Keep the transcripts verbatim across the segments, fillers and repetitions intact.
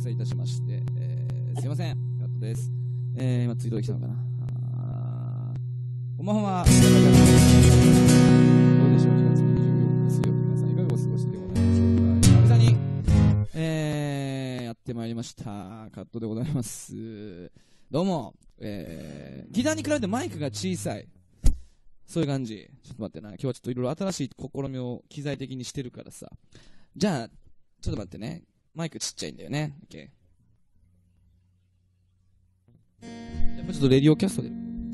せいたしまして、えー、すいません、カットです。えー、今ツイートできたのかな。あこんばんは。どうでしょう、にがつのにじゅうよっか水曜日、皆さんいかがお過ごしでございましょうか。久々に、えー、やってまいりました。カットでございます。どうも、えー、ギターに比べてマイクが小さい。そういう感じ。ちょっと待ってな。今日はちょっといろいろ新しい試みを機材的にしてるからさ。じゃあ、ちょっと待ってね。マイクちっちゃいんだよね。OK。やっぱちょっとレディオキャストで。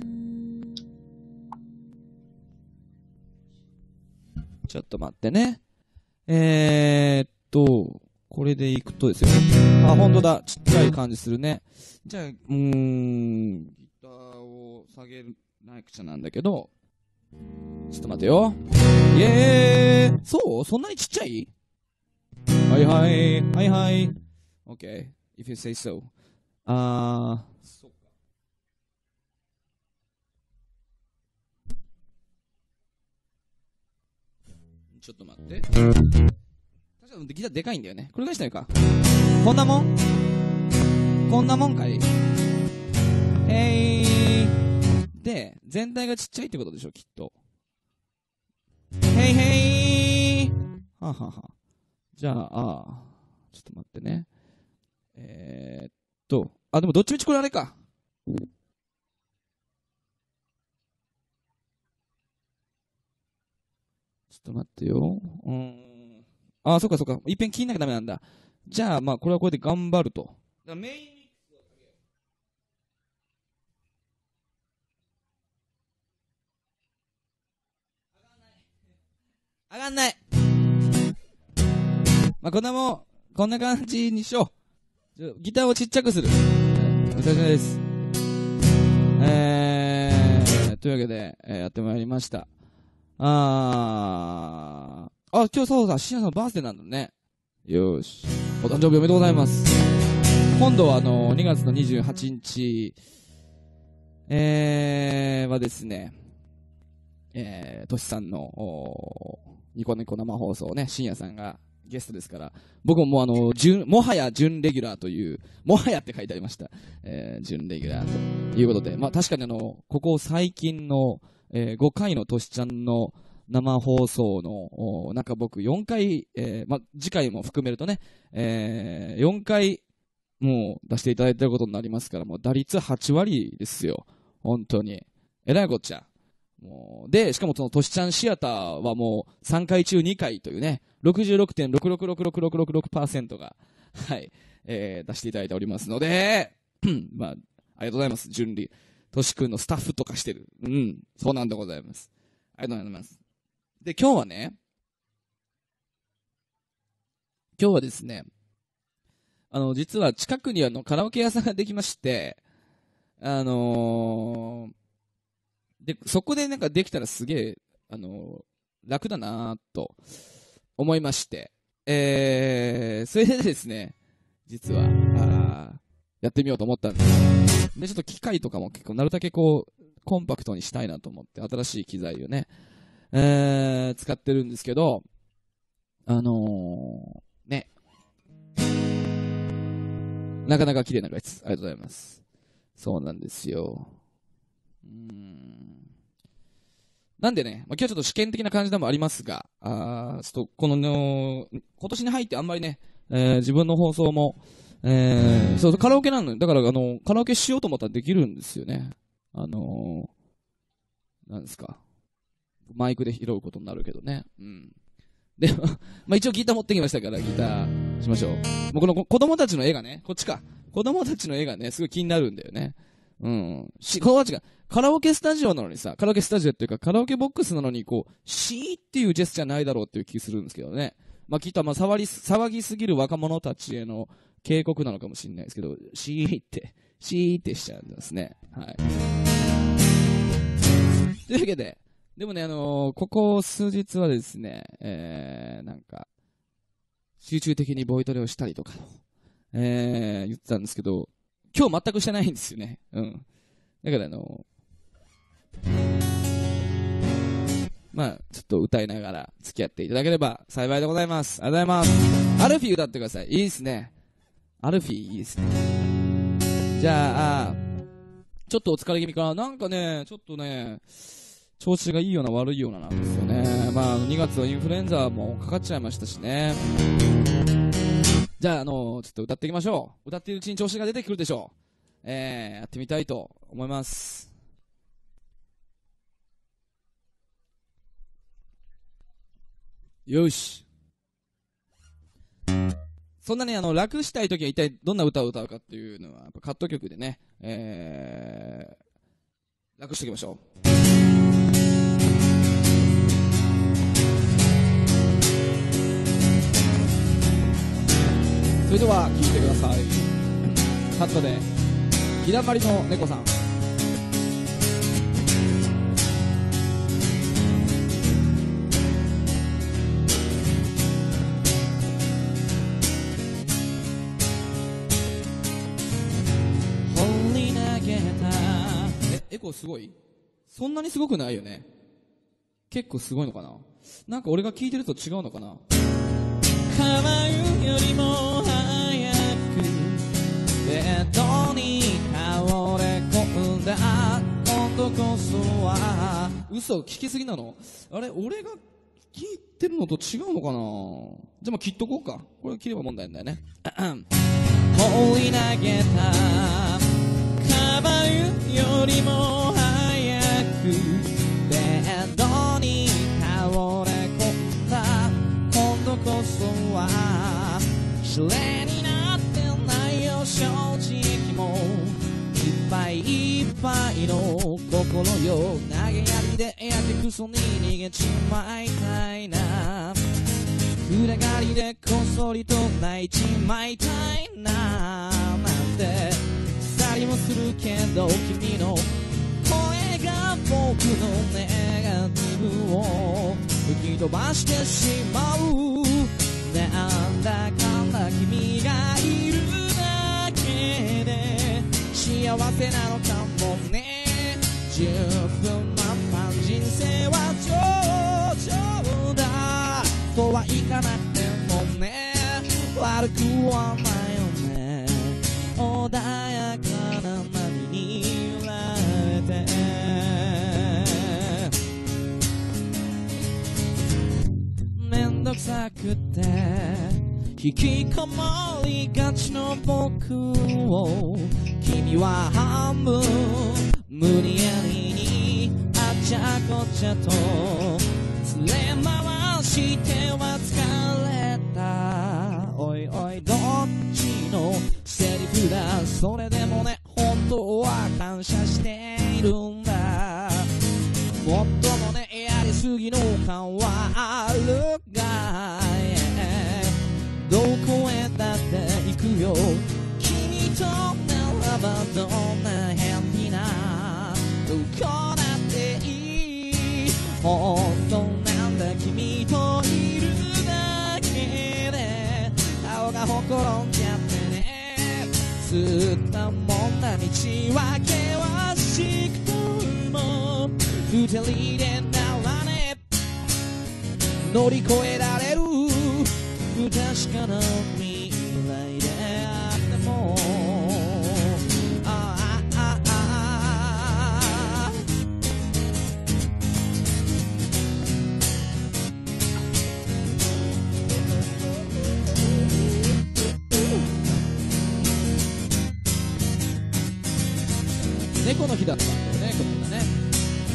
ちょっと待ってね。えーっと、これでいくとですよ。あ、ほんとだ。ちっちゃい感じするね。じゃあ、うーん、ギターを下げなくちゃなんだけど、ちょっと待てよ。イエーイ。そうそんなにちっちゃい？はいはい。はいはい。OK. If you say so. あー。そっか。ちょっと待って。確かにギターでかいんだよね。これぐらいしたいか。こんなもんこんなもんかい。へー。で、全体がちっちゃいってことでしょ、きっと。へいへい。ははは。じゃあ、あちょっと待ってね。えー、っと、あ、でもどっちみちこれあれか。ちょっと待ってよ。うーん。あ、そっかそっか。いっぺん切んなきゃダメなんだ。じゃあ、まあ、これはこれで頑張ると。だからメインミックスをかけよう。上がんない。まあ、こんなもん、こんな感じにしよう。ギターをちっちゃくする。お疲れ様です。えー、というわけで、えー、やってまいりました。あー、あ、今日そうだ、シアさんのバースデーなんだね。よーし。お誕生日おめでとうございます。今度はあの、にがつのにじゅうはちにち、えー、はですね、えー、トシさんの、ニコニコ生放送ね、深夜さんがゲストですから、僕ももうあの、準、もはや準レギュラーという、もはやって書いてありました。えー、準レギュラーということで、まあ確かにあの、ここ最近の、えー、ごかいのトシちゃんの生放送の、なんか僕よんかい、えー、まあ次回も含めるとね、えー、よんかい、もう出していただいてることになりますから、もう打率はちわりですよ。本当に。えらいこっちゃ。もうで、しかもそのトシちゃんシアターはもうさんかい中にかいというね、ろくじゅうろくてんろくろくろくろくろくろくろくパーセント が、はい、えー、出していただいておりますので、まあ、ありがとうございます。順利。トシ君のスタッフとかしてる。うん、そうなんでございます。ありがとうございます。で、今日はね、今日はですね、あの、実は近くにあの、カラオケ屋さんができまして、あのー、で、そこでなんかできたらすげえ、あのー、楽だなぁと思いまして、えー、それでですね、実は、あやってみようと思ったんです。で、ちょっと機械とかも結構なるだけこう、コンパクトにしたいなと思って、新しい機材をね、えー、使ってるんですけど、あのー、ね、なかなか綺麗な画質。ありがとうございます。そうなんですよ。うーん。なんでね、まあ、今日ちょっと試験的な感じでもありますが、あちょっとこのの、今年に入ってあんまりね、えー、自分の放送も、えー、そう、カラオケなのよ。だから、あの、カラオケしようと思ったらできるんですよね。あのー、なんですか。マイクで拾うことになるけどね。うん。で、まあ一応ギター持ってきましたから、ギターしましょう。もうこの子供たちの絵がね、こっちか。子供たちの絵がね、すごい気になるんだよね。うん。し、子供たちが、カラオケスタジオなのにさ、カラオケスタジオっていうか、カラオケボックスなのに、こう、シーっていうジェスチャーないだろうっていう気するんですけどね。まあ、きっと、まあ、騒り、騒ぎすぎる若者たちへの警告なのかもしれないですけど、シーって、シーってしちゃうんですね。はい。というわけで、でもね、あのー、ここ数日はですね、えー、なんか、集中的にボイトレをしたりとか、えー、言ってたんですけど、今日全くしてないんですよね。うん。だからあのー、まあ、ちょっと歌いながら付き合っていただければ幸いでございます。ありがとうございます。アルフィー歌ってください。いいですね。 アルフィーいいですね。じゃあ、ちょっとお疲れ気味かな。なんかね、ちょっとね、調子がいいような悪いようななんですよね。まあ、にがつはインフルエンザもかかっちゃいましたしね。じゃあ、あの、ちょっと歌っていきましょう。歌っているうちに調子が出てくるでしょう。えー、やってみたいと思います。よし。そんなにあの楽したいときは一体どんな歌を歌うかっていうのはやっぱカット曲でね、えー、楽しておきましょう。それでは聴いてください。カットで日だまりの猫さん。え、エコーすごい？そんなにすごくないよね。結構すごいのかな。なんか俺が聞いてると違うのかな。叶うよりも早くベッドに倒れ込んだ今度こそは。嘘、聞きすぎなの？あれ、俺が聞いてるのと違うのかな。じゃあまあ切っとこうか。これ切れば問題なんだよね。放り投げたかばうよりも早くベッドに倒れ込んだ今度こそは失礼になってないよ正直もいっぱいいっぱいの心よ投げやりでやけくそに逃げちまいたいな暗がりでこっそりと泣いちまいたいななんて腐りもするけど君の声が僕のネガティブを吹き飛ばしてしまうなんだかんだ君がいるだけで幸せなのかもね十分満帆人生は上々だとはいかなくてもね悪くはないよね穏やかな波に揺られてめんどくさくて引きこもりがちの僕を君は半分無理やりにあっちゃこっちゃと連れ回しては疲れたおいおいどっちのセリフだそれでもね本当は感謝しているんだもっともねやりすぎの感はあるが、yeah、どこへだって行くよ君とならばどんな変になどこだっていい本当なんだ君といるだけで顔がほころんじゃってね吸ったもんだ道は険しくとも二人でならね乗り越えられる不確かな未来であってもああああ猫の日だったんだよねこれがね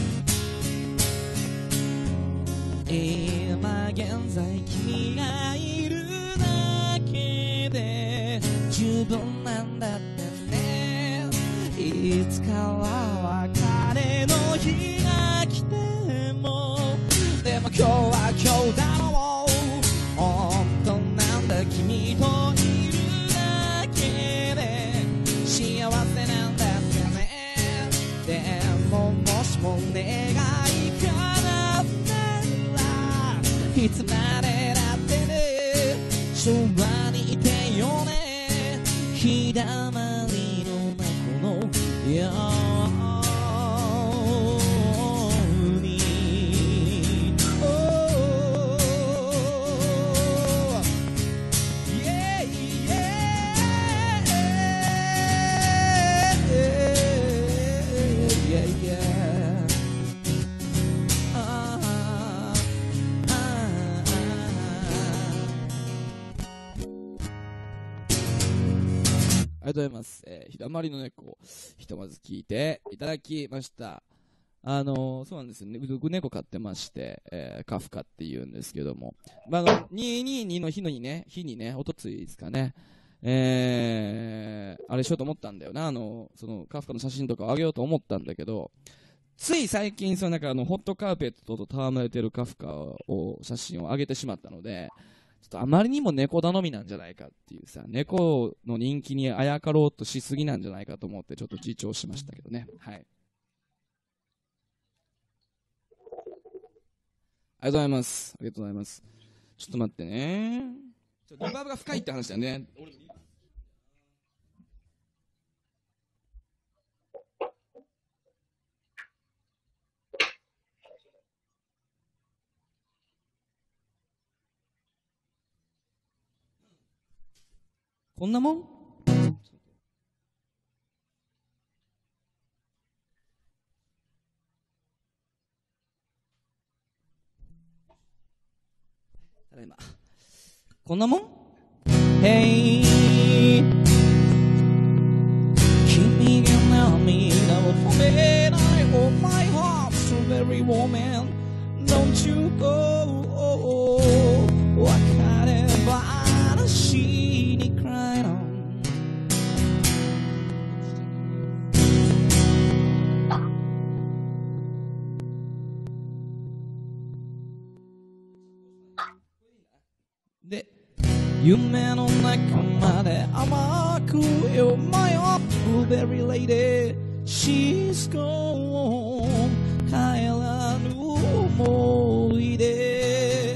今現在君がいるだけで十分なんだってねいつかは別れの日が来てもでも今日は今日だろう本当なんだ君といるだけで幸せなんだってねでももしも願い叶っていつまでだってねそばにいてよね日だまりの猫のように、oh, yeah, yeah ありがとうございます。えー、ひだまりの猫、ひとまず聞いていただきました。あのー、そうなんですよね。僕猫飼ってまして、えー、カフカって言うんですけども。まあ、あの、にひゃくにじゅうにの日の日ね、日にね、おとついですかね。えー、あれしようと思ったんだよな。あの、その、カフカの写真とかをあげようと思ったんだけど、つい最近、そのなんかあの、ホットカーペットと戯れてるカフカを、写真を上げてしまったので、ちょっとあまりにも猫頼みなんじゃないかっていうさ、猫の人気にあやかろうとしすぎなんじゃないかと思って、ちょっと自重しましたけどね。はい。ありがとうございます。ありがとうございます。ちょっと待ってね。ちょリバーブが深いって話だよね。こんなもんただいま。こんなもん Hey 君が涙を止めない Oh my heart strawberry woman Don't you go 別れ話に cry onで夢の中まで甘くよ My up blueberry lady She's gone 帰らぬ思い出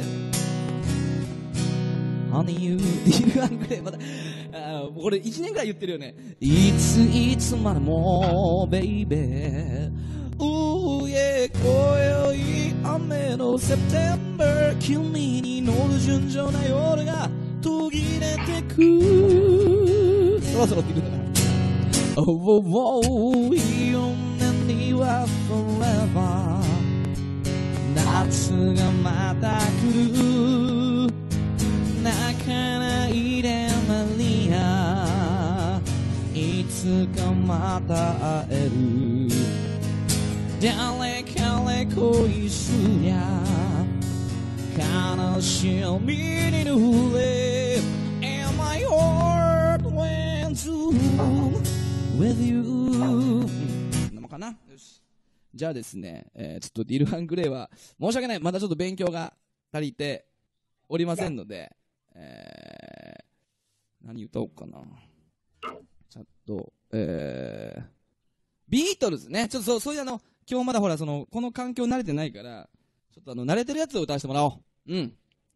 Honey you ディルアングレイまだあこれいちねんぐらい言ってるよねいついつまでも Baby Ooh yeah 今宵雨の September 君に乗る純情な夜が途切れてくそろそろって言うかな Oh oh oh 夢には forever 夏がまた来る泣かないでマリアいつかまた会える誰彼恋すりゃ悲しみに濡れ And my heart went to with you なのかなよしじゃあですね、えー、ちょっとディル・ハングレイは申し訳ないまだちょっと勉強が足りておりませんので、えー、何歌おうかなちょっと、えー、ビートルズねちょっとそうそういうあの今日まだほらそのこの環境慣れてないからちょっとあの慣れてるやつを歌わせてもらおううん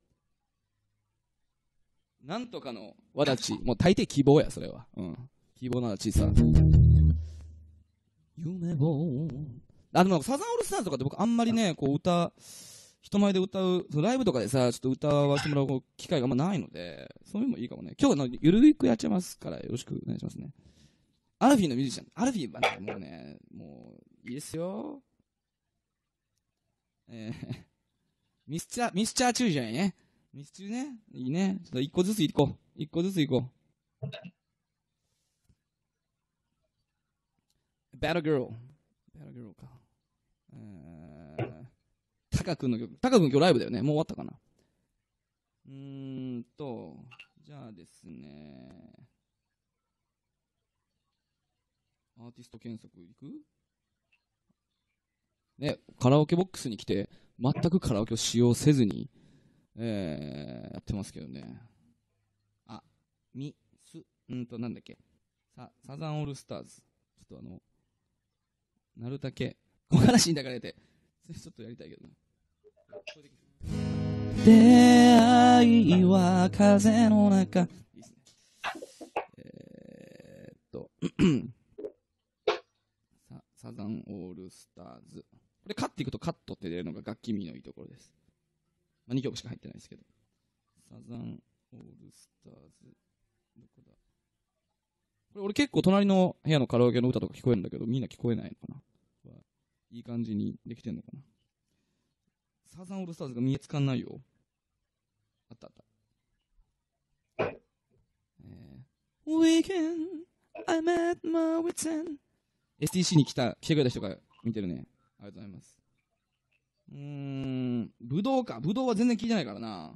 なんとかのわだちもう大抵希望やそれはうん希望なら小さ夢をあでもサザンオールスターズとかって僕あんまりねこう歌人前で歌うライブとかでさちょっと歌わせてもらう機会があんまないのでそういうのもいいかもね今日のゆるくやっちゃいますからよろしくお願いしますねアルフィーのミュージシャンアルフィーはねもうねもういいですよえー、ミスチャーミスチャーチューじゃないねミスチューねいいねちょっと一個ずついこう一個ずついこうバトルギャルバトルギャルかえー、タカ君の曲タカ君今日ライブだよねもう終わったかなうーんとじゃあですねアーティスト検索いくね、カラオケボックスに来て全くカラオケを使用せずに、えー、やってますけどねあ、ミスんとなんだっけササザンオールスターズちょっとあのなるだけ小話に抱かれてちょっとやりたいけどな出会いは風の中いいっすねえー、っとササザンオールスターズこれカッていくとカットって出るのが楽器ミのいいところです、まあ、にきょくしか入ってないですけどサザンオールスターズどこだこれ俺結構隣の部屋のカラオケの歌とか聞こえるんだけどみんな聞こえないのかないい感じにできてんのかなサザンオールスターズが見えつかんないよあったあった、えー、We can I'm at my wit's end。 エスティーシー に来た、来てくれた人が見てるね。ありがとうございます。うーん、ぶどうか。ぶどうは全然聞いてないからな。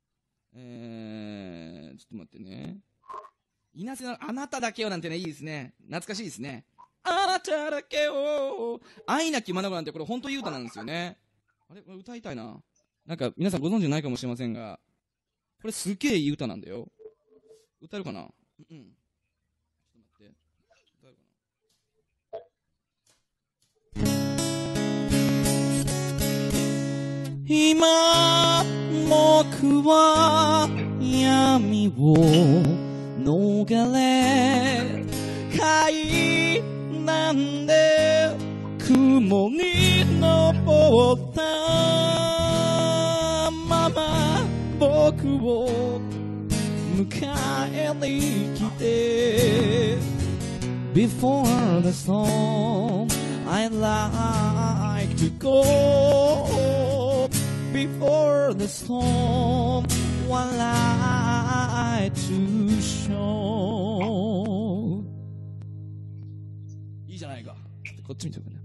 えー、ちょっと待ってね。稲瀬のあなただけをなんてね、いいですね。懐かしいですね。あなただけを。愛なき眼なんてこれ本当いい歌なんですよね。あれこれ歌いたいな。なんか皆さんご存知ないかもしれませんが、これすげえいい歌なんだよ。歌えるかな。うん。ちょっと待って。歌えるかな。今僕は闇を逃れ階段で雲に登ったまま僕を迎えに来て Before the storm I like to go Before the storm one light to show いいじゃないか。こっち見てくれ。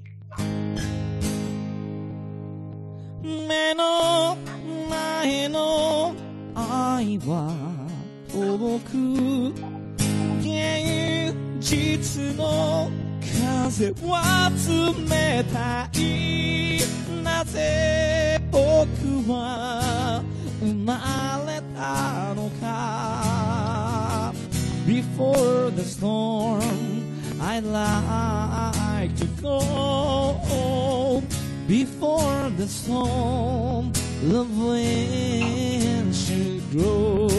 目の前の愛は遠く現実の風は冷たいなぜ僕は生まれたのか Before the storm I'd like to go Before the storm the wind should grow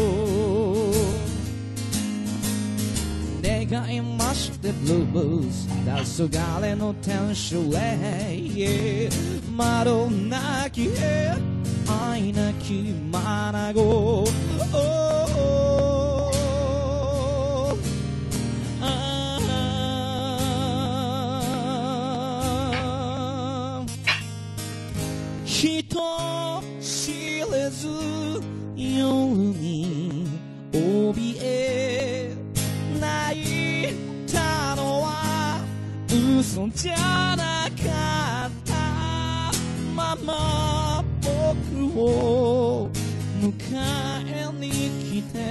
願いまして Blues 黄昏の天使へ窓なきへ愛なきマナゴ人知れず夜に怯え泣いたのは嘘じゃなかったまま僕を迎えに来て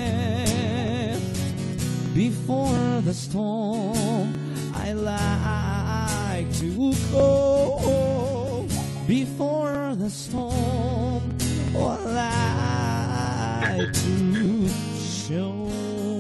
Before the storm I like to go Before the storm I like to show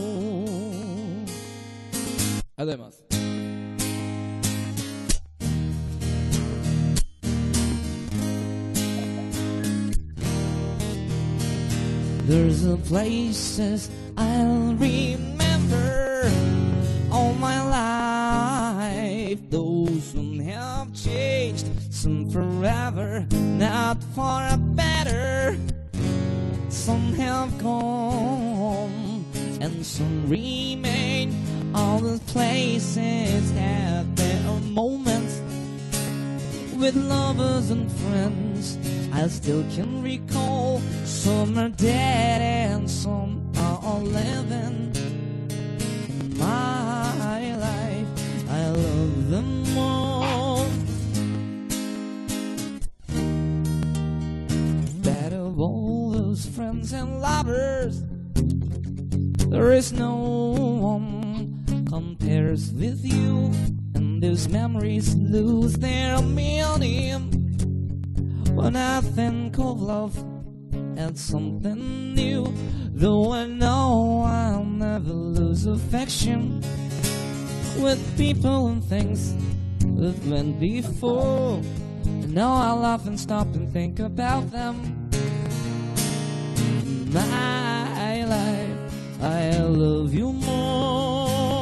ありがとうございます。There's a places I'll remember all my life. Those who have changed, some forever, not for a better. Some have gone, and some remain. All the places have their moments with lovers and friends. I still can recall. Some are dead and some are living. In my life, I love them all. That of all those friends and lovers, there is no one compares with you, and those memories lose their meaning. When I think of love and something new, though I know I'll never lose affection with people and things that went before. And now I'll laugh and stop and think about them. In my life, I love you more.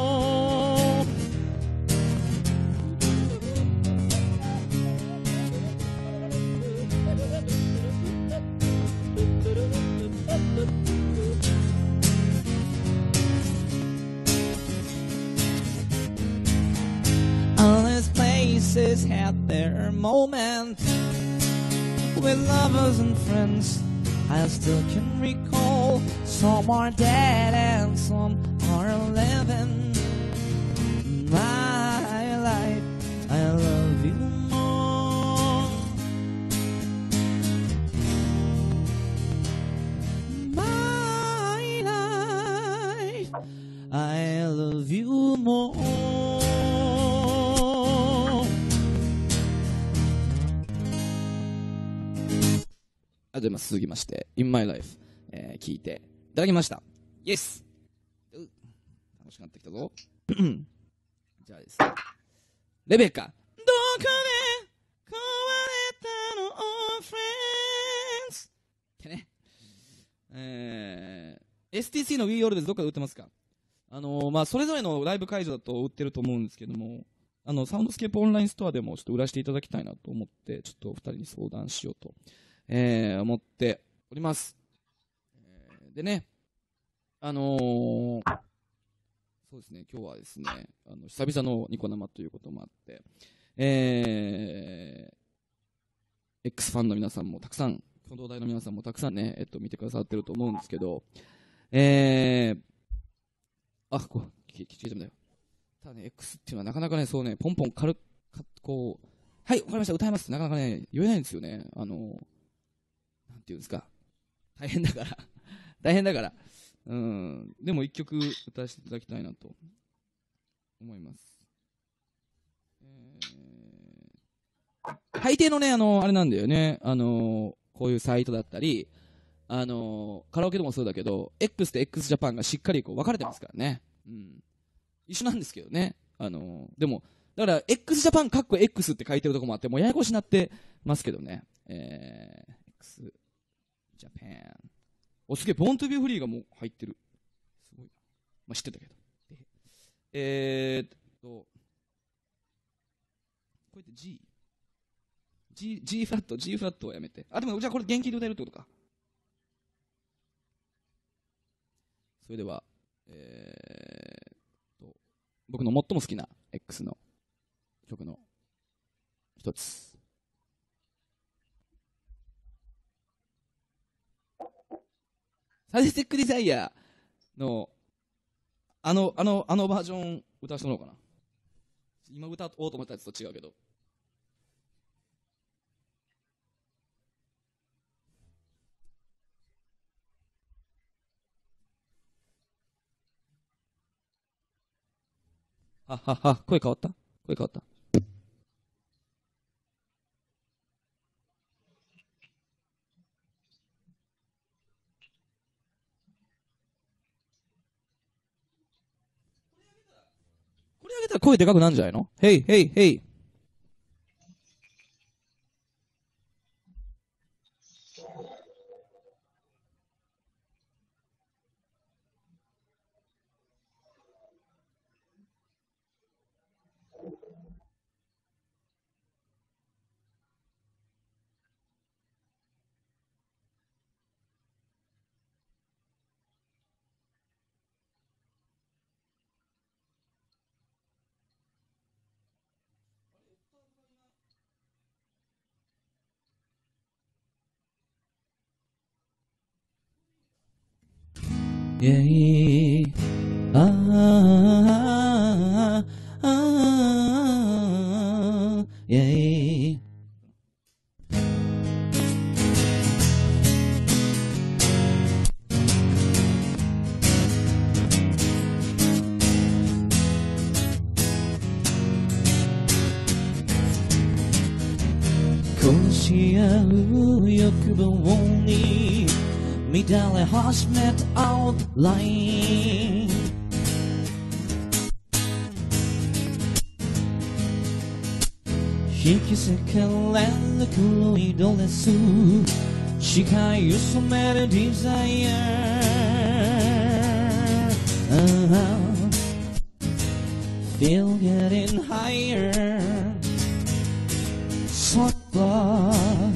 All these places had their moments with lovers and friends. I still can recall. Some are dead and some are living. もありがとうございます。続きまして In My Life、えー、聞いていただきました。イエス。楽しくなってきたぞ。じゃあですね、レベッカ、どこで壊れたの Friends ってね、えー、エスティーシー の We All です。どっかで売ってますか？あのー、まあそれぞれのライブ会場だと売ってると思うんですけども、あのサウンドスケープオンラインストアでもちょっと売らせていただきたいなと思って、ちょっとお二人に相談しようと、えー、思っております。えー、でね、あのー、そうですね、今日はですね、あの久々のニコ生ということもあって、えー、X ファンの皆さんもたくさん、共同大の皆さんもたくさんね、えっと、見てくださってると思うんですけど、えー、あ、こう、聞いてみたよ。ただね、X っていうのはなかなかね、そうね、ポンポン軽く、こう、はい、わかりました、歌いますってなかなかね、言えないんですよね。あの、なんていうんですか、大変だから、大変だから、うん、でも一曲歌わせていただきたいなと思います。えー、大抵のね、あの、あれなんだよね、あの、こういうサイトだったり、あの、カラオケでもそうだけど、X と x ジャパンがしっかりこう分かれてますからね。うん。一緒なんですけどね。あの、でも、だから、x ジャパンかっこ X って書いてるとこもあって、もうややこしになってますけどね。えー、X ジャパン。お、すげえ、ボーントゥビーフリーがもう入ってる。すごいな。まあ、知ってたけど。えーっと、こうやって G。G、G フラット、G フラットをやめて。あ、でも、じゃあこれ元気で歌えるってことか。それでは、えーっと、僕の最も好きな X の曲の一つ。サディスティックデザイアの、あの、あの、あのバージョン歌わせてもらおうかな。今歌おうと思ったやつと違うけど。ははは、声変わった声変わった。これ上げたら声でかくなんじゃないの？ヘイヘイヘイ。Yeah. ああああ Yeah. 殺し合う欲望に乱れ始めたアウトライン、引き裂かれる黒いドレス、視界を染めるデザイア、uh-huh. Feel getting higher, soft blood、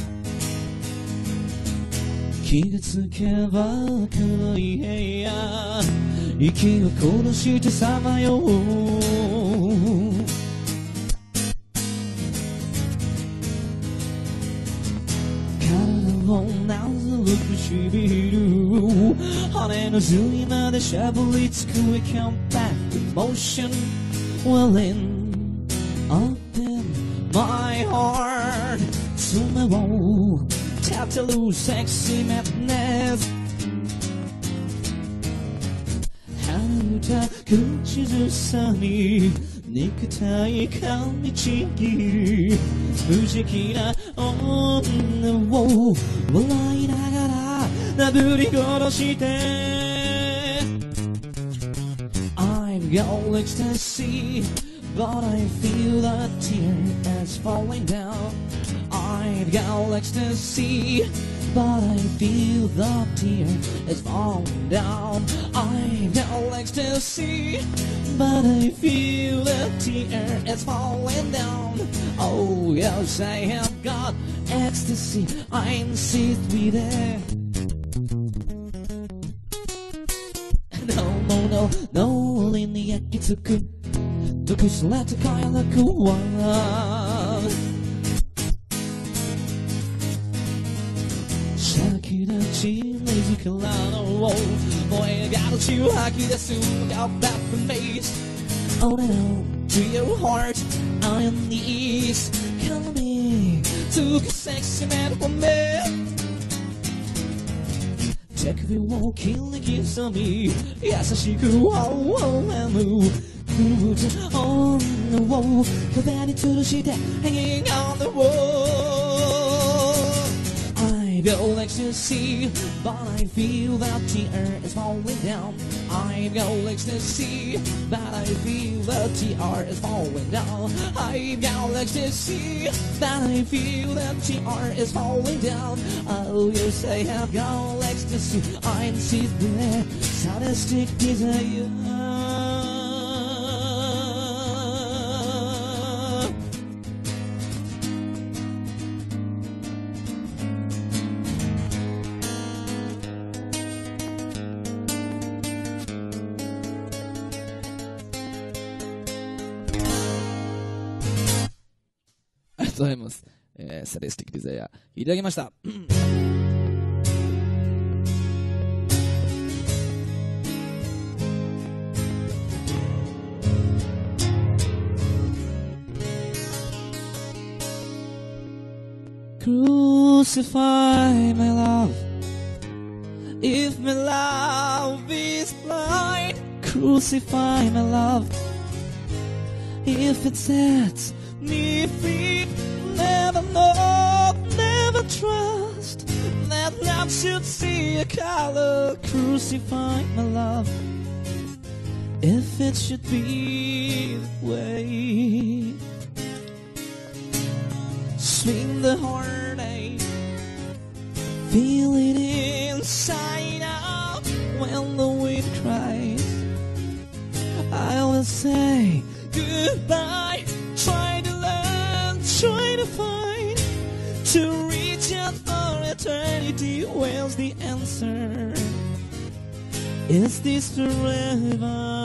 気がつけば黒い部屋、息を殺してさまよう、体をなぞる唇、羽の髄までしゃぶりつく We come back emotion welling up in my heart、 爪をTattoo sexy madness、 How た口ずさみ肉体噛みちぎる無邪気な女を笑いながらなぶり殺して I've got ecstasy but I feel the tear is falling down I've got ecstasy But I feel the tear is falling down I've got ecstasy But I feel the tear is falling down Oh yes I have got ecstasy I'm sick with it No no no no 俺に焼き付く毒された快楽は先立ち自らの声が血を吐き出す Out that face Oh no to your heart on your knees Come me to a sexy man for me 手首を切り刻み優しく Oh oh I'm Moved on the wall 壁に吊るして Hanging on the wall I go ecstasy, but I feel that tear is falling down. I go ecstasy, but I feel that tear is falling down. I go ecstasy, but I feel that tear is falling down. Oh yes, I have got ecstasy. I'm sitting there, sadistic desire. ありがとうございます。えー、サディスティックデザイアいただきました。 Crucify my love If my love is blind Crucify my love If it sets me free Never know, never trust That love should see a color Crucify my love If it should be that way Swing the heartache Feel it inside out When the wind cries I will say goodbye Try to learn, try to find To reach out for eternity Where's the answer? Is this forever?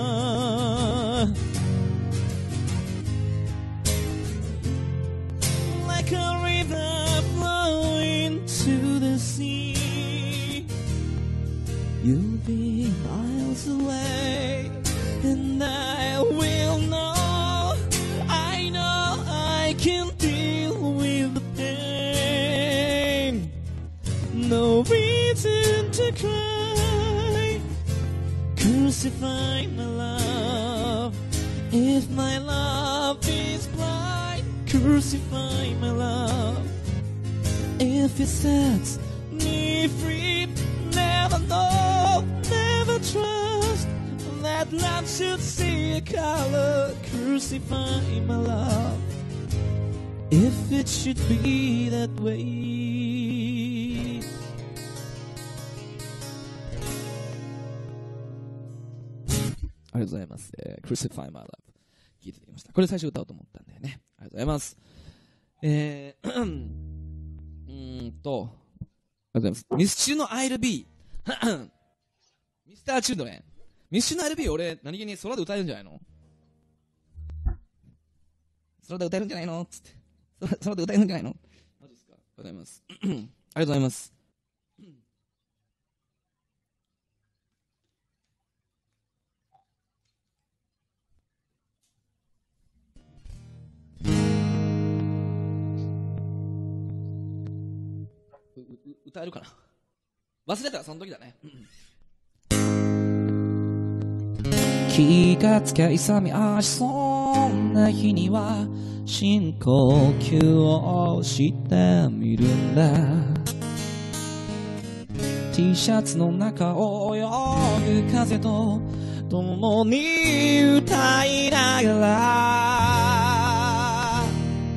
Like a river flowing to the sea You'll be miles away And I will know I know I can deal with the pain No reason to cry Crucify my love If my love is blind Crucify my love If it sets me free Never know, never trust That love should see a color Crucify my love If it should be that way ありがとうございます。えー、Crucify My Love 聞いてきました。これ最初歌おうと思ったんだよね。ありがとうございます。えー、うーんと、ありがとうございます。ミスチルの I'll Be ミスターチュードレンミスチルの I'll Be 俺何気に空で歌えるんじゃないの空で歌えるんじゃないのつって空空で歌えるんじゃないのマジですか。ありがとうございます。ありがとうございます。歌えるかな忘れたらその時だね。 気がつか勇み足そんな日には深呼吸をしてみるんだ。 T シャツの中を泳ぐ風と共に歌いながら。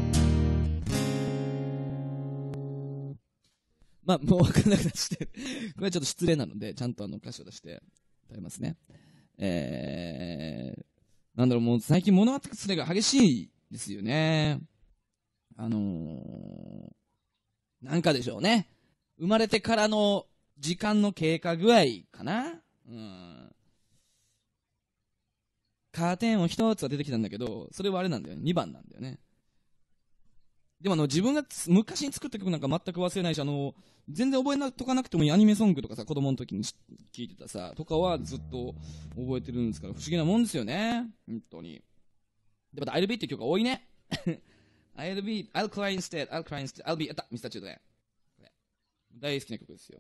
まあ、もう分からなくなって、これはちょっと失礼なので、ちゃんとあの歌詞を出して歌いますね。えー、なんだろう、もう最近物語すれが激しいですよね。あのー、なんかでしょうね。生まれてからの時間の経過具合かな。うん。カーテンを一つは出てきたんだけど、それはあれなんだよね。にばんなんだよね。でもあの自分が昔に作った曲なんか全く忘れないし、あの全然覚えとかなくてもいいアニメソングとかさ、子供の時に聴いてたさとかはずっと覚えてるんですから、不思議なもんですよね、本当に。でまた I'll be っていう曲が多いね。I'll be I'll cry instead I'll cry instead I'll be あったミスターチュートね、大好きな曲ですよ。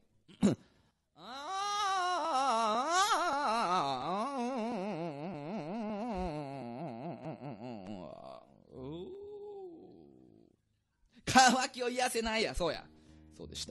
渇きを癒せないや、そうや。そうでした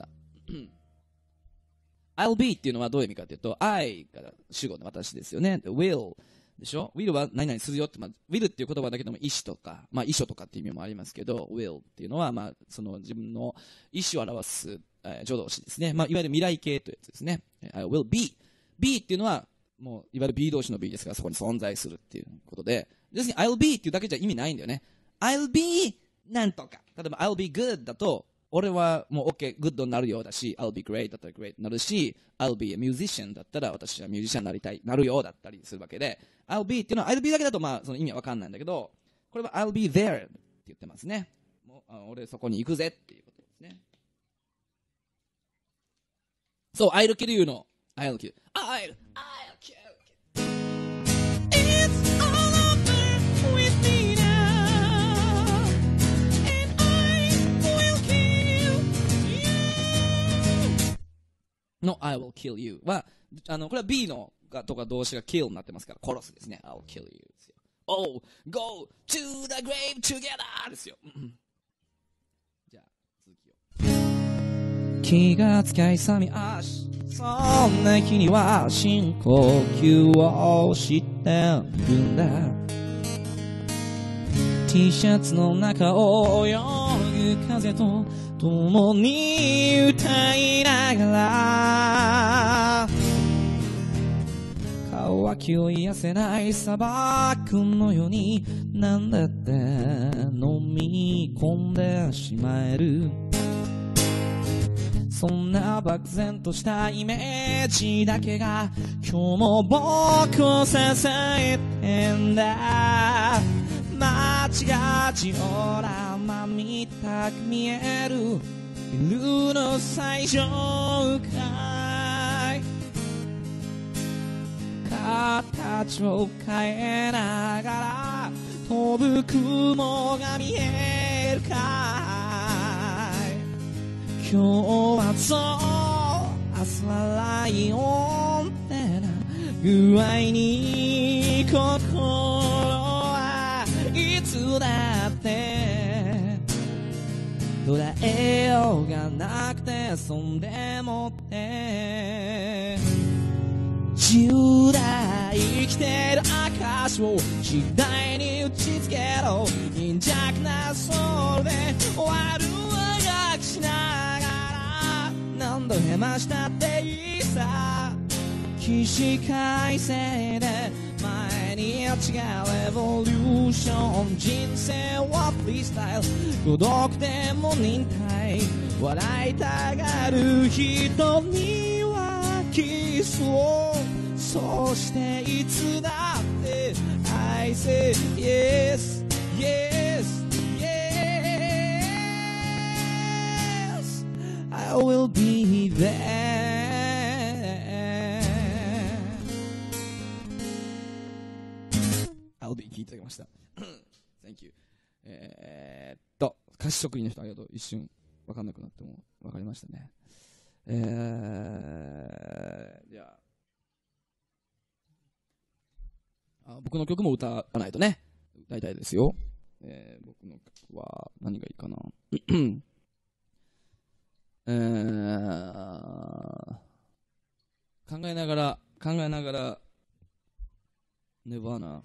。I'll be っていうのはどういう意味かというと、I が主語の私ですよね。will でしょ ?will は何々するよって、まあ、will っていう言葉だけでも意思とか、まあ、遺書とかっていう意味もありますけど、will っていうのは、まあ、その自分の意思を表す、えー、助動詞ですね。まあ、いわゆる未来形というやつですね。I will be。be っていうのは、もう、いわゆる be 動詞の be ですから、そこに存在するっていうことで、要するに I'll be っていうだけじゃ意味ないんだよね。I'll be なんとか。例えば I'll be good だと、俺はもう OK、グッドになるようだし、I'll be great だったら great になるし、I'll be a musician だったら私はミュージシャンになりたい、なるよだったりするわけで、I'll be っていうのは I'll be だけだとまあその意味はわかんないんだけど、これは I'll be there って言ってますね。もう俺そこに行くぜっていうことですね。そう、I'll kill you の I'll kill I'll, I'll kill It's all over with meの I will kill you は、あの、これは B のがとか動詞が kill になってますから、殺すですね。I'll kill you ですよ。Oh, go to the grave together ですよ。じゃあ、続きを。 気がつかいさみあし、そんな日には深呼吸をしてみるんだ。T シャツの中を泳ぐ風と共に歌いながら、渇きを癒せない砂漠のように何だって飲み込んでしまえる。そんな漠然としたイメージだけが今日も僕を支えてんだ。街がジオラマみたく見えるビルの最上階、形を変えながら飛ぶ雲が見えるかい。今日はそう明日はライオンってな具合に心いつだって捉えようがなくて、そんでもって自由だ生きてる証を次第に打ちつけろ。貧弱なソウルで終わるあがきしながら何度へましたっていいさ。起死回生で毎日がレボリューション。人生はフリースタイル、孤独でも忍耐。笑いたがる人にはキスを、そしていつだって I say yes, yes, yes I will be there。 I'll be 聞いていただきました。Thank you。えー、っと、歌詞職人の人ありがとう。一瞬わかんなくなってもわかりましたね。えー、じゃあ、 あ、僕の曲も歌わないとね、歌いたいですよ。えー、僕の曲は何がいいかな。えー、考えながら考えながらネバーナ。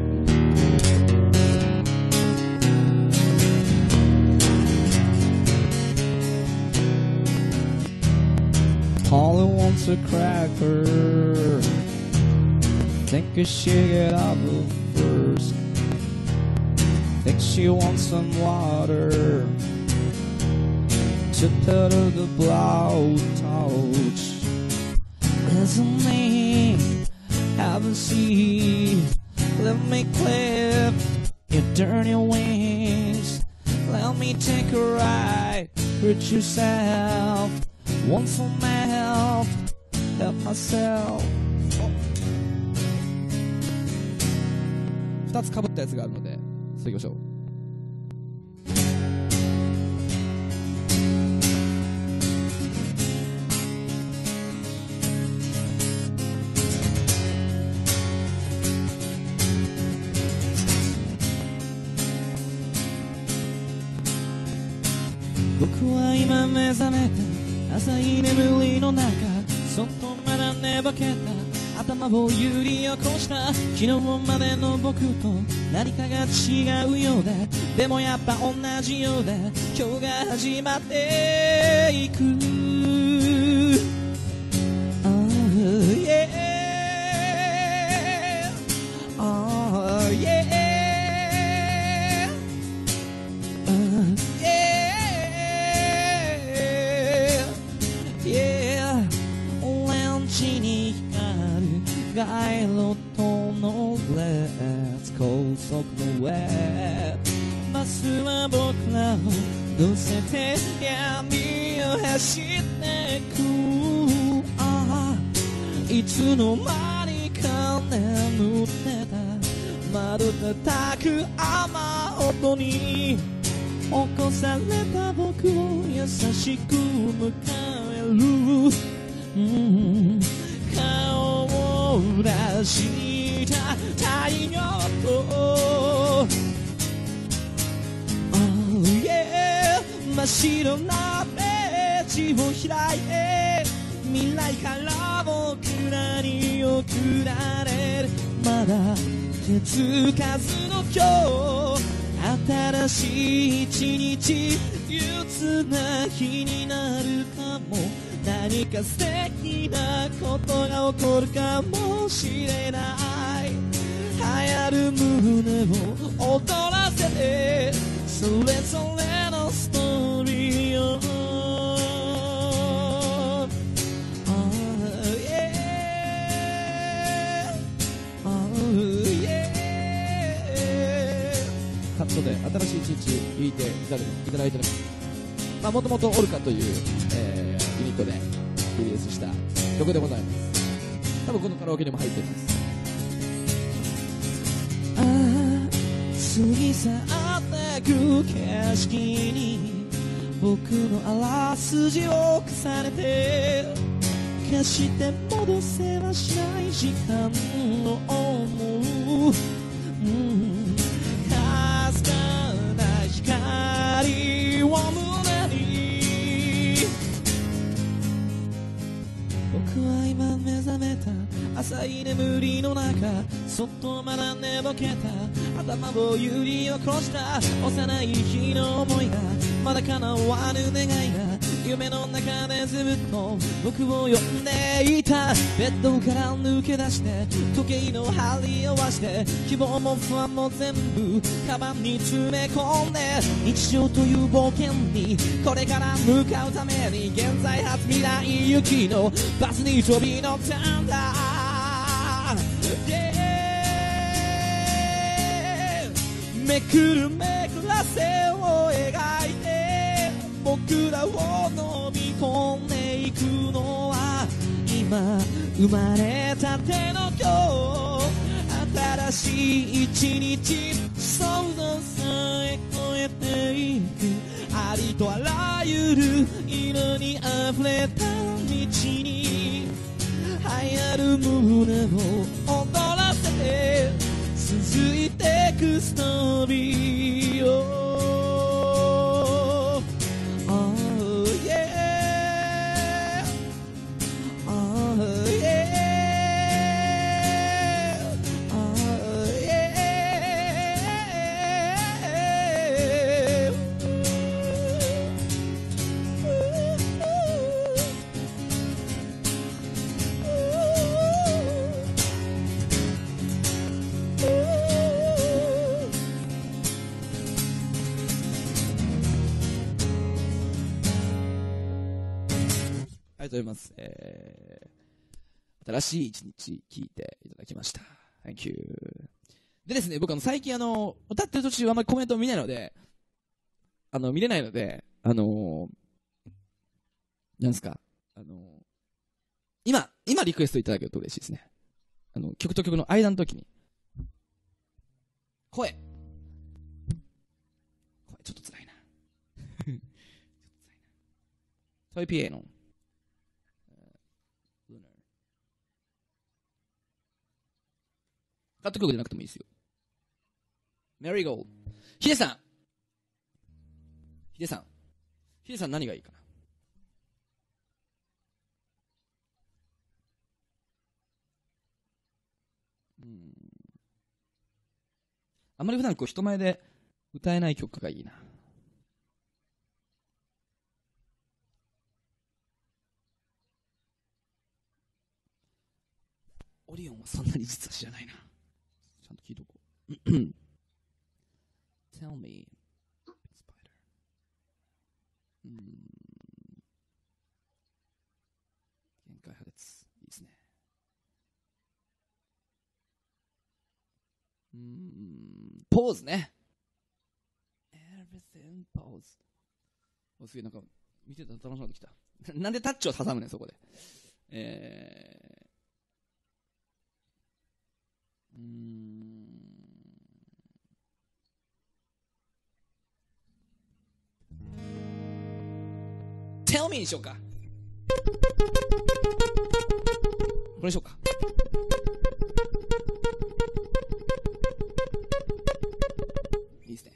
Polly wants a cracker. Think she get out first. Think she wants some water to put her the blowtorch. Isn't me? Haven't seen. Let me clip your dirty wings. Let me take a ride. Hurt yourself. Want some help? Help myself. ふたつかぶったやつがあるので、それいきましょう。 僕は今目覚めた浅い眠りの中、そっとまだ寝ぼけた頭を揺り起こした。昨日までの僕と何かが違うようだ。でもやっぱ同じようだ。今日が始まっていく。Oh yeah, oh yeah, oh yeah, yeah. オレンジに光る街路灯のレッツ高速の上、バスは僕らを乗せて闇を走ってく。ああ、いつの間にか眠ってた窓叩く雨音に起こされた僕を優しく迎える、うん、顔を出した太陽と、oh yeah、 真っ白なページを開いて未来から僕らに送られる。まだ手つかずの今日、新しい一日、憂鬱な日になるかも。何か素敵なことが起こるかもしれない。流行る胸を踊らせて、それぞれのストーリーを、 カットで新しい一日弾いていただいております。まあ、もともとオルカという、えー、ユニットでリリースした曲でございます。多分このカラオケにも入っています。 ああ、過ぎ去ってく景色に僕のあらすじを重ねて、決して戻せはしない時間を思う、うん、かすかな光を胸に。僕は今目覚めた浅い眠りの中、そっとまだ寝ぼけた頭を揺り起こした幼い日の思いが、まだ叶わぬ願いが夢の中でずっと僕を呼んでいた。ベッドから抜け出して時計の針を合わせて、希望も不安も全部カバンに詰め込んで、日常という冒険にこれから向かうために、現在発未来行きのバスに飛び乗ったんだ、yeah、 めくるめくらせを描いて僕らを飲み込んでいくのは、今生まれたての今日、新しい一日、想像さえ超えていく、ありとあらゆる色に溢れた道に、流行る胸を踊らせて、 続いてくストーリーを Oh yeah Oh yeah Oh yeah ありがとうございます。えー、新しい一日聞いていただきました。Thank you。でですね、僕あの最近あの、歌ってる途中あんまりコメントを見ないので、あの、見れないので、あのー、なんですか、あのー、今、今リクエストいただけると嬉しいですね。あの、曲と曲の間の時に。声。声ちょっと辛いな。ちょっと辛いな。トイピエの。カット曲じゃなくてもいいですよ。メリーゴールド。ヒデさん。ヒデさん。ヒデさん何がいいかな。うん。あんまり普段こう人前で歌えない曲がいいな。オリオンはそんなに実は知らないな。ちゃんと聞いとこう。Tell me, Spider. うーん。限界破裂。いいですね。うーん。ポーズね。Everything pose。お、すげえなんか、見てたら楽しくなってきた。なんでタッチを挟むねん、そこで。えー。うーん。Tell me にしようか。これにしようか。いいですね。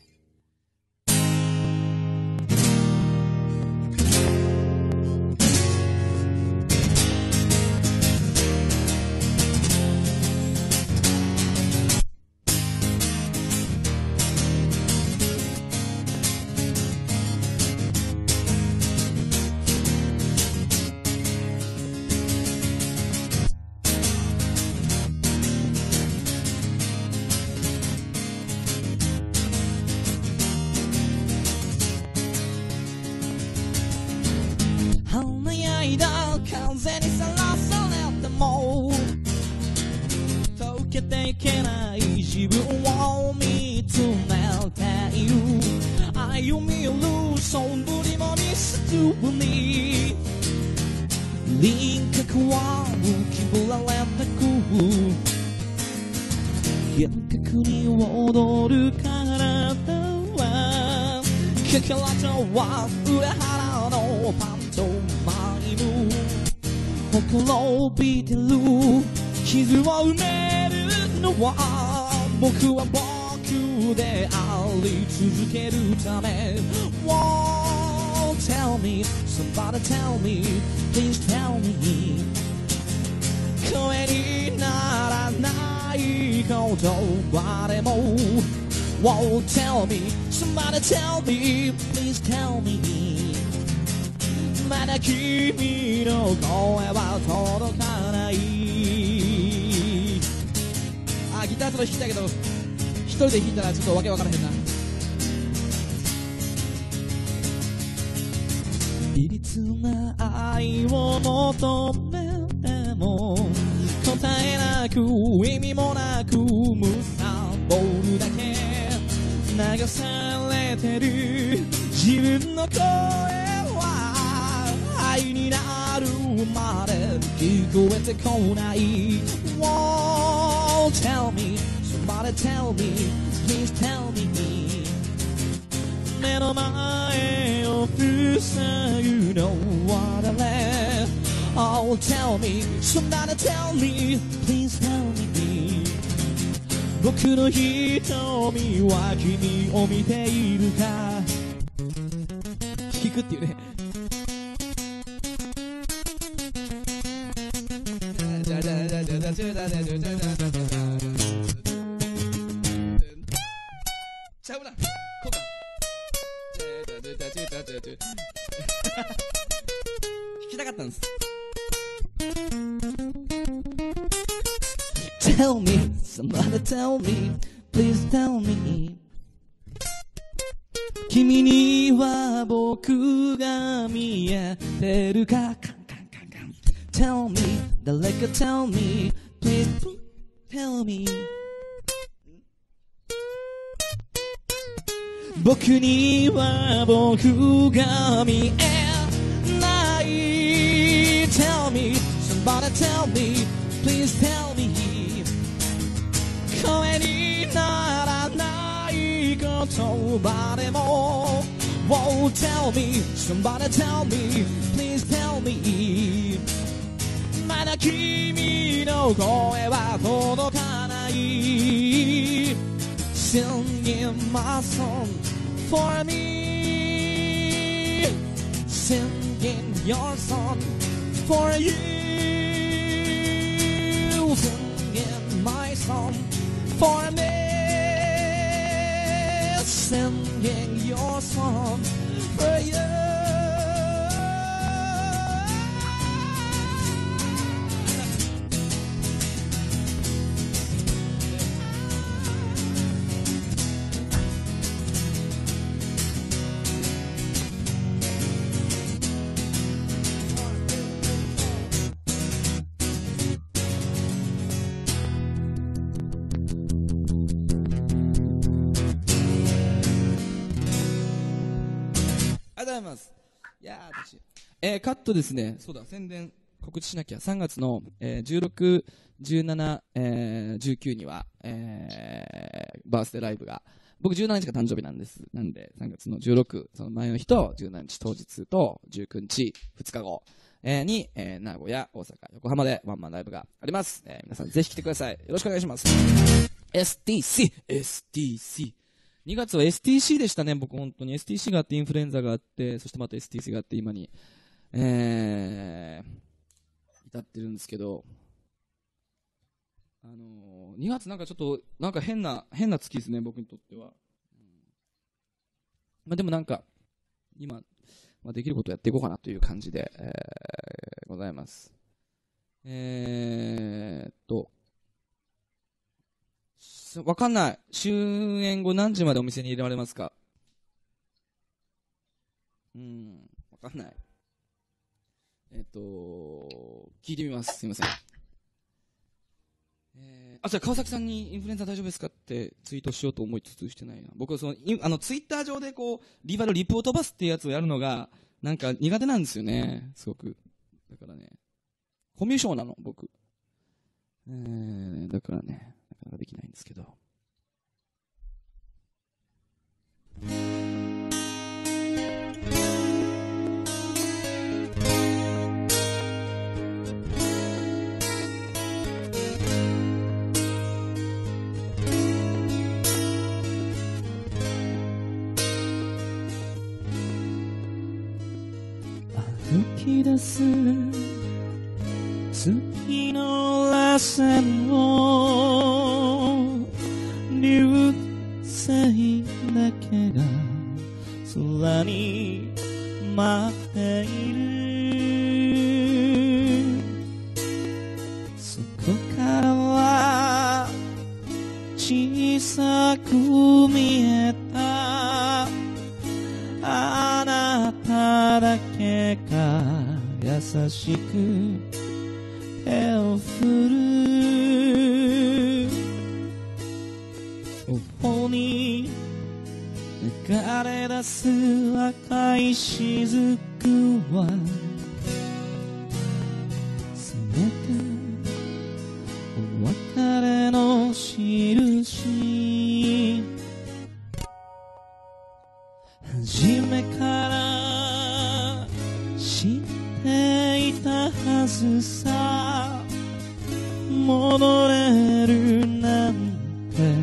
風にさらされても溶けていけない自分を見つめている歩み寄るそぶりもミステリー輪郭は浮きぶられてく幻覚に踊る体はかからちは上原のパントマイムほころびてる傷を埋めるのは僕は僕であり続けるため Whoa, tell me, somebody tell me, please tell me 声にならないことはでも Whoa, tell me, somebody tell me, please tell meまだ君の声は届かないあ、ギターソロ弾きたいけど一人で弾いたらちょっとわけわからへんな。いびつな愛を求めても答えなく意味もなくむさぼるだけ流されてる自分の声愛になるまで聞こえてこない Whoa, tell me, somebody tell me, please tell me 目の前を塞ぐのは誰 Oh, tell me, somebody tell me, please tell me 僕の瞳は君を見ているか。 聞くっていうね。ちゃうな、こうか。弾きたかったんです。 Tell me, somebody tell me, please tell me. 君には僕が見えてるか。カンカンカンカン。Tell me, 誰か tell me, please tell me. 僕には僕が見えない。Tell me, somebody tell me, please tell me. 声にならない言葉でも Oh, tell me, somebody tell me, please tell me. まだ君の声は届かない。Singing my song for me, singing your song for you, singing my song for me, singing your song for you. ありがとうございます。いやー、私、えー、カットですね。そうだ、宣伝、告知しなきゃ。さんがつの、えー、じゅうろく、じゅうなな、えー、じゅうくには、えー、バースデーライブが、僕じゅうしちにちが誕生日なんです。なんで、さんがつのじゅうろく、その前の日と、じゅうしちにち当日と、じゅうくにち、ふつかご、えー、に、えー、名古屋、大阪、横浜でワンマンライブがあります。えー、皆さんぜひ来てください。よろしくお願いします。エスティーシー、エスティーシー。にがつは エスティーシー でしたね、僕本当に。エスティーシー があって、インフルエンザがあって、そしてまた エスティーシー があって、今に、えー、至ってるんですけど、あのー、にがつなんかちょっと、なんか変な、変な月ですね、僕にとっては。うん、まあでもなんか、今、まあ、できることをやっていこうかなという感じで、えー、ございます。えーっと、わかんない。終演後何時までお店に入れられますか？うん、わかんない。えっと、聞いてみます。すいません。えー、あ、じゃあ川崎さんにインフルエンザ大丈夫ですかってツイートしようと思いつつしてないな。僕はその、あの、ツイッター上でこう、リバルリプを飛ばすっていうやつをやるのが、なんか苦手なんですよね。すごく。だからね、コミュ障なの、僕。えー、だからね、なかなかできないんですけど。 歩き出す月の螺旋を流星だけが空に舞っている。そこからは小さく見えたあなただけが優しく手を振る。頬に流れ出す赤い雫はせめてお別れの印。初めから知っていたはずさ。戻れるなんて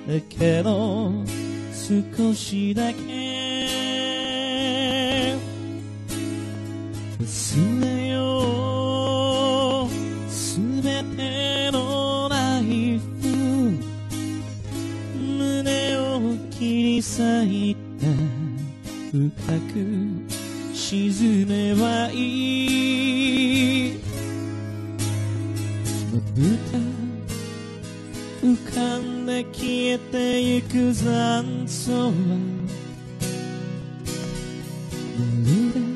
だけど少しだけ忘れようすべてのライフ胸を切り裂いた深く沈めばいいまぶた浮かんで消えてゆく残像はまるで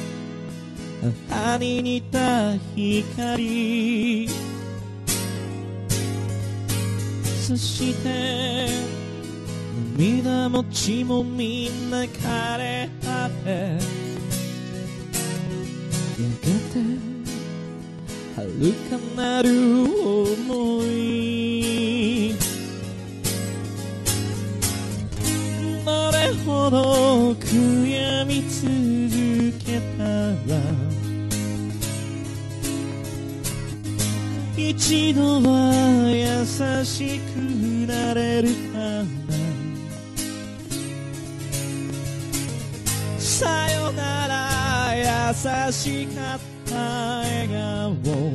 母に似た光そして涙も血もみんな枯れ果てやがて遥かなる想いどれほど悔やみ続けたら一度は優しくなれるかなさよなら優しかった笑顔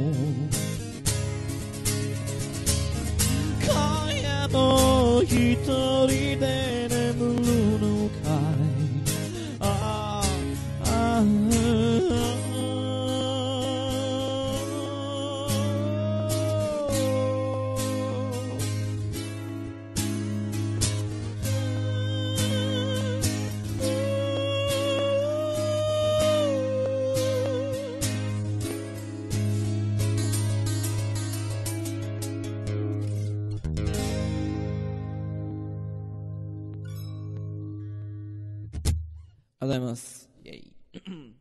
今夜も一人で眠るのかいああああありがとうございます。イェイ。今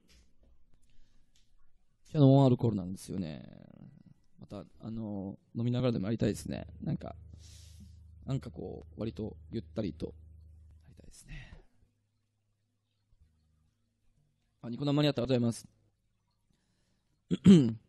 日のノンアルコールなんですよね。また、あのー、飲みながらでもやりたいですね。なんか、なんかこう、割とゆったりとやりたいですね。あ、ニコ生にあったありがとうございます。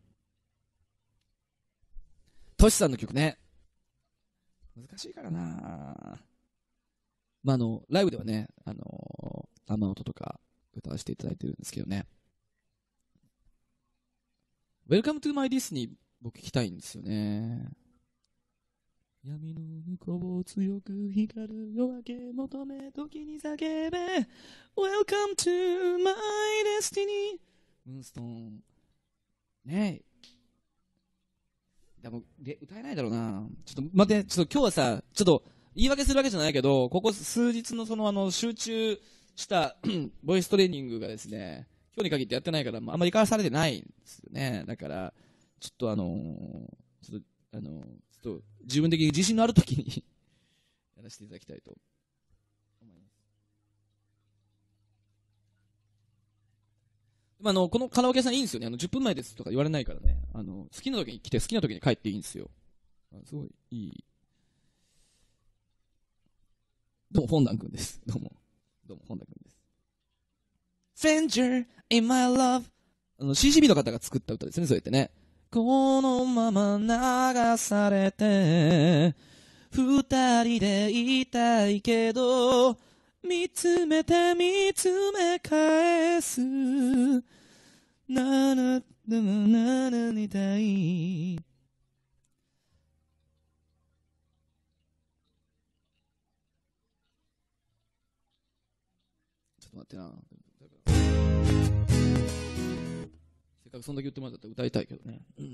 トシさんの曲ね。難しいからなまあ、あの、ライブではね、あのー、生音とか歌わせていただいてるんですけどね。Welcome to my Disney 僕聞きたいんですよね。闇の向こうを強く光る夜明け求め時に叫べ Welcome to my destiny ムーンストーンねえでもで歌えないだろうなちょっと待ってちょっと今日はさちょっと言い訳するわけじゃないけどここ数日のそのあの集中したボイストレーニングがですね今日に限ってやってないからあんまり活かされてないんですよねだからちょっとあのー、ちょっとあのー、ちょっと自分的に自信のあるときにやらせていただきたいと思います。でもあのこのカラオケ屋さんいいんですよね。あのじゅっぷんまえですとか言われないからね。あの好きな時に来て好きな時に帰っていいんですよ。すごいいい。どうも本田君です。どうもどうも本田君です。Stranger in my love あの シーシービー の方が作った歌ですね。そうやってね。このまま流されて二人でいたいけど見つめて見つめ返すななでもななにたいちょっと待ってなせっかくそんだけ言ってもらったら歌いたいけどね、うん、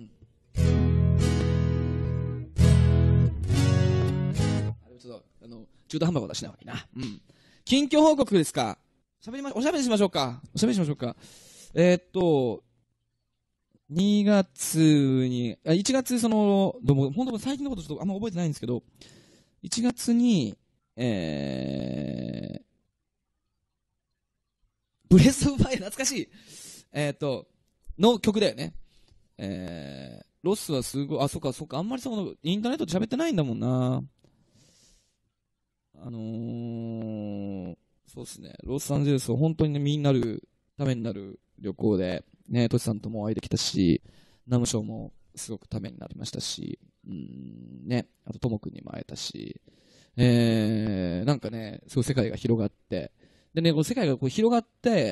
あれちょっとあの中途半端は出しない方がいいな、うん、近況報告ですかしゃべりまおしゃべりしましょうかおしゃべりしましょうかえー、っとにがつにあいちがつそのどうも本当最近のことちょっとあんま覚えてないんですけどいちがつにえーブレスオブファイア懐かしいえー、っとの曲だよね。えー、ロスはすごい、あ、そっかそっか、あんまりその、インターネットで喋ってないんだもんな。あのー、そうですね、ロサンゼルスは本当にね、みんなる、ためになる旅行で、ね、トシさんとも会えてきたし、ナムショーもすごくためになりましたし、うん、ね、あとともくんにも会えたし、 えー、なんかね、すごい世界が広がって、でね、こう世界がこう広がって、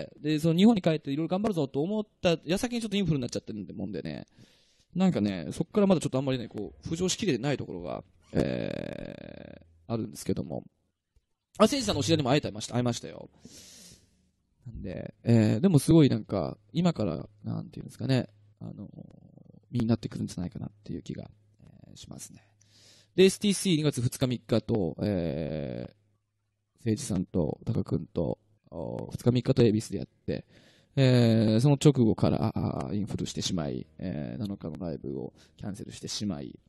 で、その日本に帰っていろいろ頑張るぞと思った矢先にちょっとインフルになっちゃってるもんでね、なんかね、そこからまだちょっとあんまりね、こう、浮上しきれてないところが、えー、あるんですけども。あ、せいじさんのお知り合いにも会えたました、会いましたよ。なんで、えー、でもすごいなんか、今から、なんていうんですかね、あのー、身になってくるんじゃないかなっていう気が、えー、しますね。で、エスティーシーに 月ふつかみっかと、えー、せいじさんと、たかくんと、ふつかみっかと恵比寿でやって、えー、その直後からインフルしてしまい、えー、なのかのライブをキャンセルしてしまい、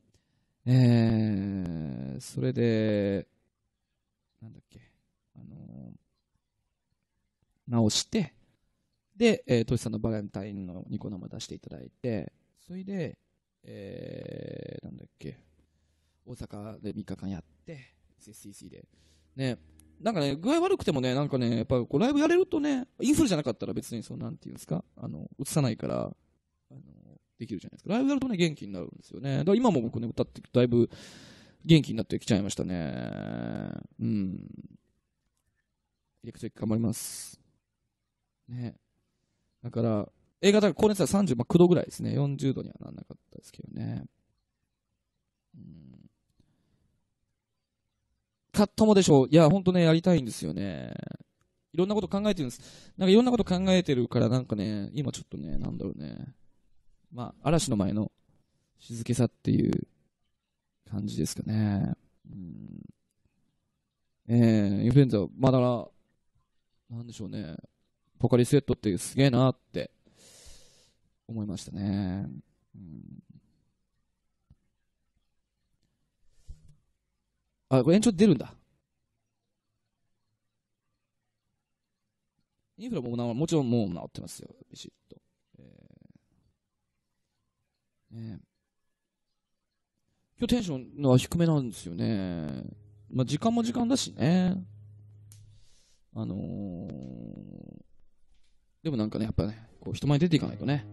えー、それで、なんだっけ、あのー、直して、で、えー、トシさんのバレンタインのニコ生出していただいて、それで、えー、なんだっけ、大阪でみっかかんやって、エスエスティーシー で。ね、なんかね、具合悪くてもね、なんかね、やっぱこうライブやれるとね、インフルじゃなかったら別にそう、なんていうんですか、あの、映さないから、あの、できるじゃないですか。ライブやるとね、元気になるんですよね。だから今も僕ね、歌ってだいぶ元気になってきちゃいましたね。うん。エレクトリック頑張ります。ね。だから、映画だから高熱はさんじゅうきゅうどぐらいですね。よんじゅうどにはならなかったですけどね。うん。カットもでしょう。いや、ほんとね、やりたいんですよね。いろんなこと考えてるんです。なんかいろんなこと考えてるから、なんかね、今ちょっとね、なんだろうね。まあ、嵐の前の静けさっていう感じですかね。うん、えー、インフルエンザ、まあだから、なんでしょうね。ポカリスエットってすげえなって思いましたね。うん、あ、これ延長出るんだ。インフラももちろんもう治ってますよ、ビシッと。えーね、今日テンションは低めなんですよね。まあ、時間も時間だしね。あのー、でもなんかね、やっぱね、こう人前に出ていかないとね。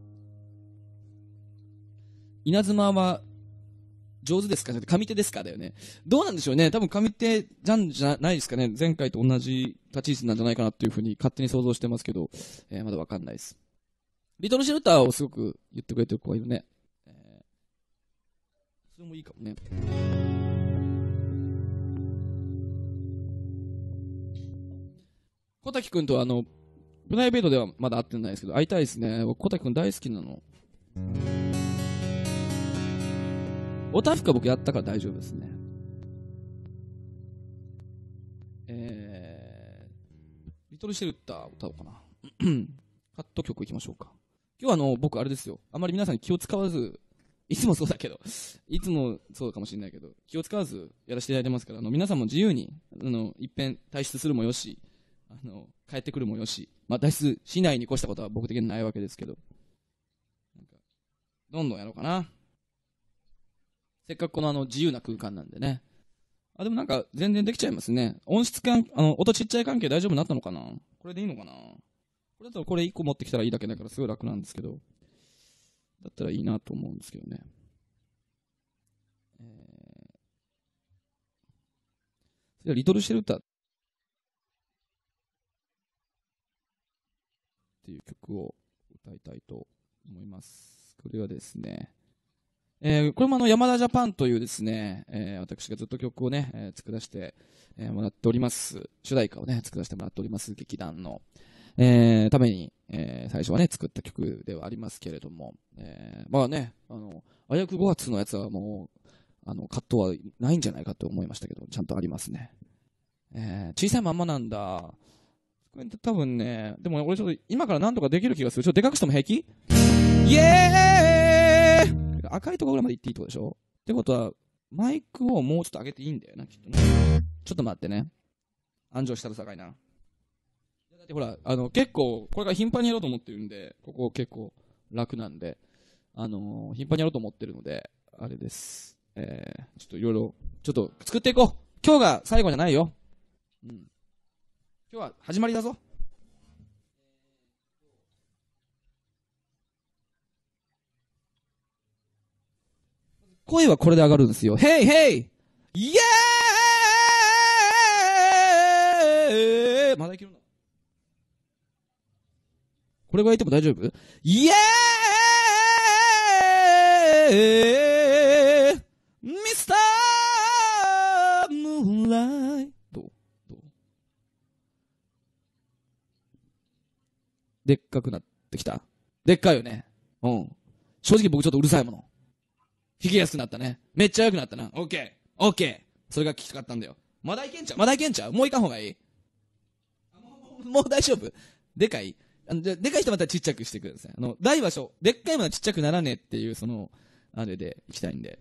稲妻は上手ですかね、上手ですかだよね。どうなんでしょうね。多分上手じゃんじゃないですかね。前回と同じ立ち位置なんじゃないかなっていうふうに勝手に想像してますけど、えー、まだわかんないです。リトルシェルターをすごく言ってくれてる子がいるね。えー、それもいいかもね。小滝くんとあの、プライベートではまだ会ってないですけど、会いたいですね。僕、小滝くん大好きなの。おたふくは僕やったから大丈夫ですね。えー、リトルシェルター歌おうかな。カット曲いきましょうか。今日はあの、僕あれですよ。あまり皆さんに気を使わず、いつもそうだけど、いつもそうかもしれないけど、気を使わずやらせていただいてますから、あの、皆さんも自由に、あの、一遍退出するもよし、あの、帰ってくるもよし、まあ、脱出しないに越したことは僕的にないわけですけど、なんかどんどんやろうかな。せっかくこのあの自由な空間なんでね。あ、でもなんか全然できちゃいますね。音質関あの、音ちっちゃい関係大丈夫になったのかな。これでいいのかな。これだったらこれいっこ持ってきたらいいだけだからすごい楽なんですけど。だったらいいなと思うんですけどね。えー、それはリトルシェルターっていう曲を歌いたいと思います。これはですね、えー、これもあの山田ジャパンというですね、えー、私がずっと曲をね、えー、作らせて、えー、もらっております。主題歌をね、作らせてもらっております劇団の、えー、ために、えー、最初はね、作った曲ではありますけれども、えー、まあね、あの、あやくごがつのやつはもう、あの、カットはないんじゃないかと思いましたけど、ちゃんとありますね。えー、小さいまんまなんだ。これ多分ね、でも俺ちょっと今からなんとかできる気がする。ちょっとでかくしても平気？イエーイ！赤いところぐらいまで行っていいってことでしょ。ってことは、マイクをもうちょっと上げていいんだよな、きっとね。ちょっと待ってね。安城したら境な。だってほら、あの、結構、これから頻繁にやろうと思ってるんで、ここ結構楽なんで、あのー、頻繁にやろうと思ってるので、あれです。えー、ちょっといろいろ、ちょっと作っていこう。今日が最後じゃないよ。うん。今日は始まりだぞ。声はこれで上がるんですよ。ヘイヘイイエーイえ、まだいけるの？これぐらいいっても大丈夫？イエーイミスタームーンライト。どうどうでっかくなってきた？でっかいよね。うん。正直僕ちょっとうるさいもの。弾きやすくなったね。めっちゃ良くなったな。オッケー。オッケー。それが聞きたかったんだよ。まだいけんちゃう？まだいけんちゃう？もういかん方がいい？もう大丈夫？でかい？で, でかい人またちっちゃくしてください。あの、大場所、でっかいものはちっちゃくならねえっていう、その、あれでいきたいんで。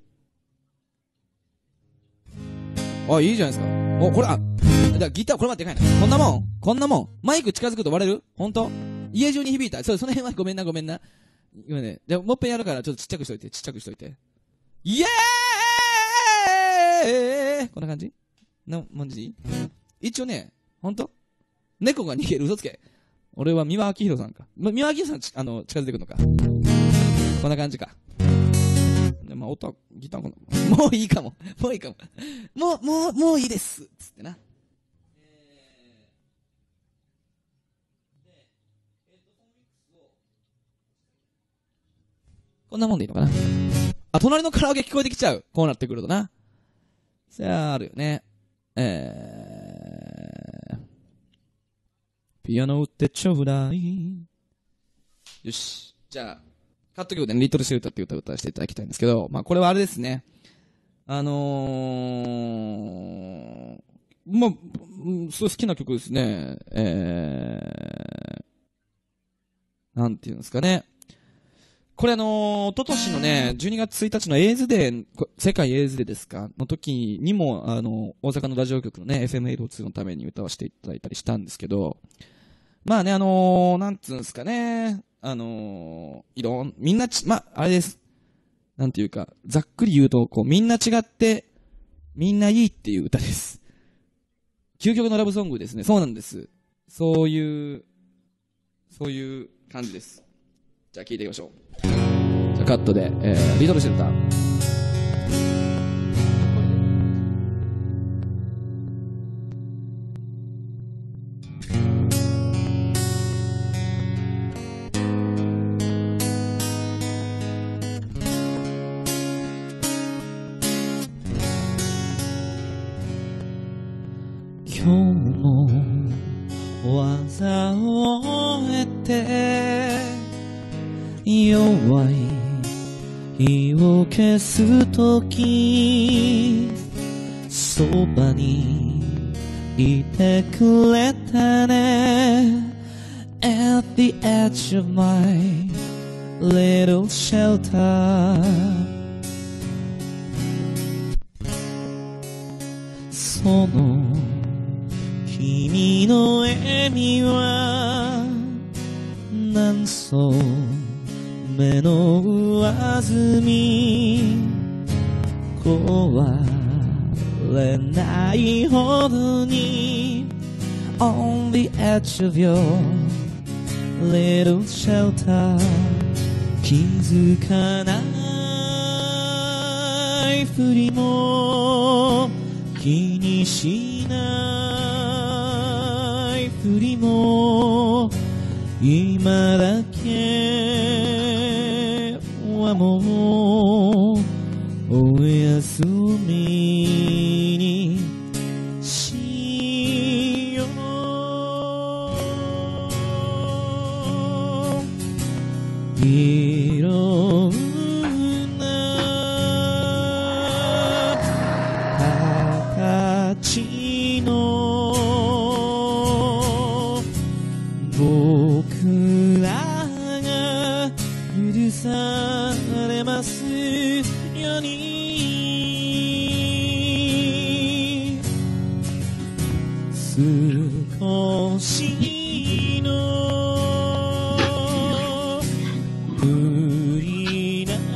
あ、いいじゃないですか。お、これ、あ、だからギター、これまででかいな。こんなもん、こんなもん。マイク近づくと割れる？ほんと？家中に響いた。そう、その辺はごめんな、ごめんな。今ね、じゃあもっぺんやるから、ちょっとちっちゃくしといて、ちっちゃくしといて。イエーイこんな感じの、もんじい一応ね、ほんと？猫が逃げる、嘘つけ。俺は三輪明宏さんか。ま、三輪明宏さんち、あの、近づいてくるのか。こんな感じか。で、まあ、音は、ギターも、もういいかも。もういいかも。もう、もう、もういいです。つってな。こんなもんでいいのかな。あ、隣のカラオケ聞こえてきちゃう。こうなってくるとな。そゃあ、あるよね。えー。ピアノ売ってちょうだい。よし。じゃあ、カット曲でね、リトルシェルターっていう歌を歌わせていただきたいんですけど、まあこれはあれですね。あのー、まあ、すごい好きな曲ですね。えー、なんていうんですかね。これあのー、おととしのね、じゅうにがつついたちのエイズデー、世界エイズデーですかの時にも、あの、大阪のラジオ局のね、エフエムはちじゅうに のために歌わせていただいたりしたんですけど、まあね、あのー、なんつうんですかね、あのー、いろん、みんなち、まあ、あれです。なんていうか、ざっくり言うと、こう、みんな違って、みんないいっていう歌です。究極のラブソングですね。そうなんです。そういう、そういう感じです。じゃあ聴いていきましょう。じゃあカットで、えー、リトルシェルター。 今日も技を終えて弱い火を消すときそばにいてくれたね At the edge of my little shelter その君の笑みは何層目の上澄み壊れないほどに On the edge of your little shelter 気づかないふりも気にしないふりも今だけはもうおやすみにしよういろんな形の僕らが許されますように少しの無理な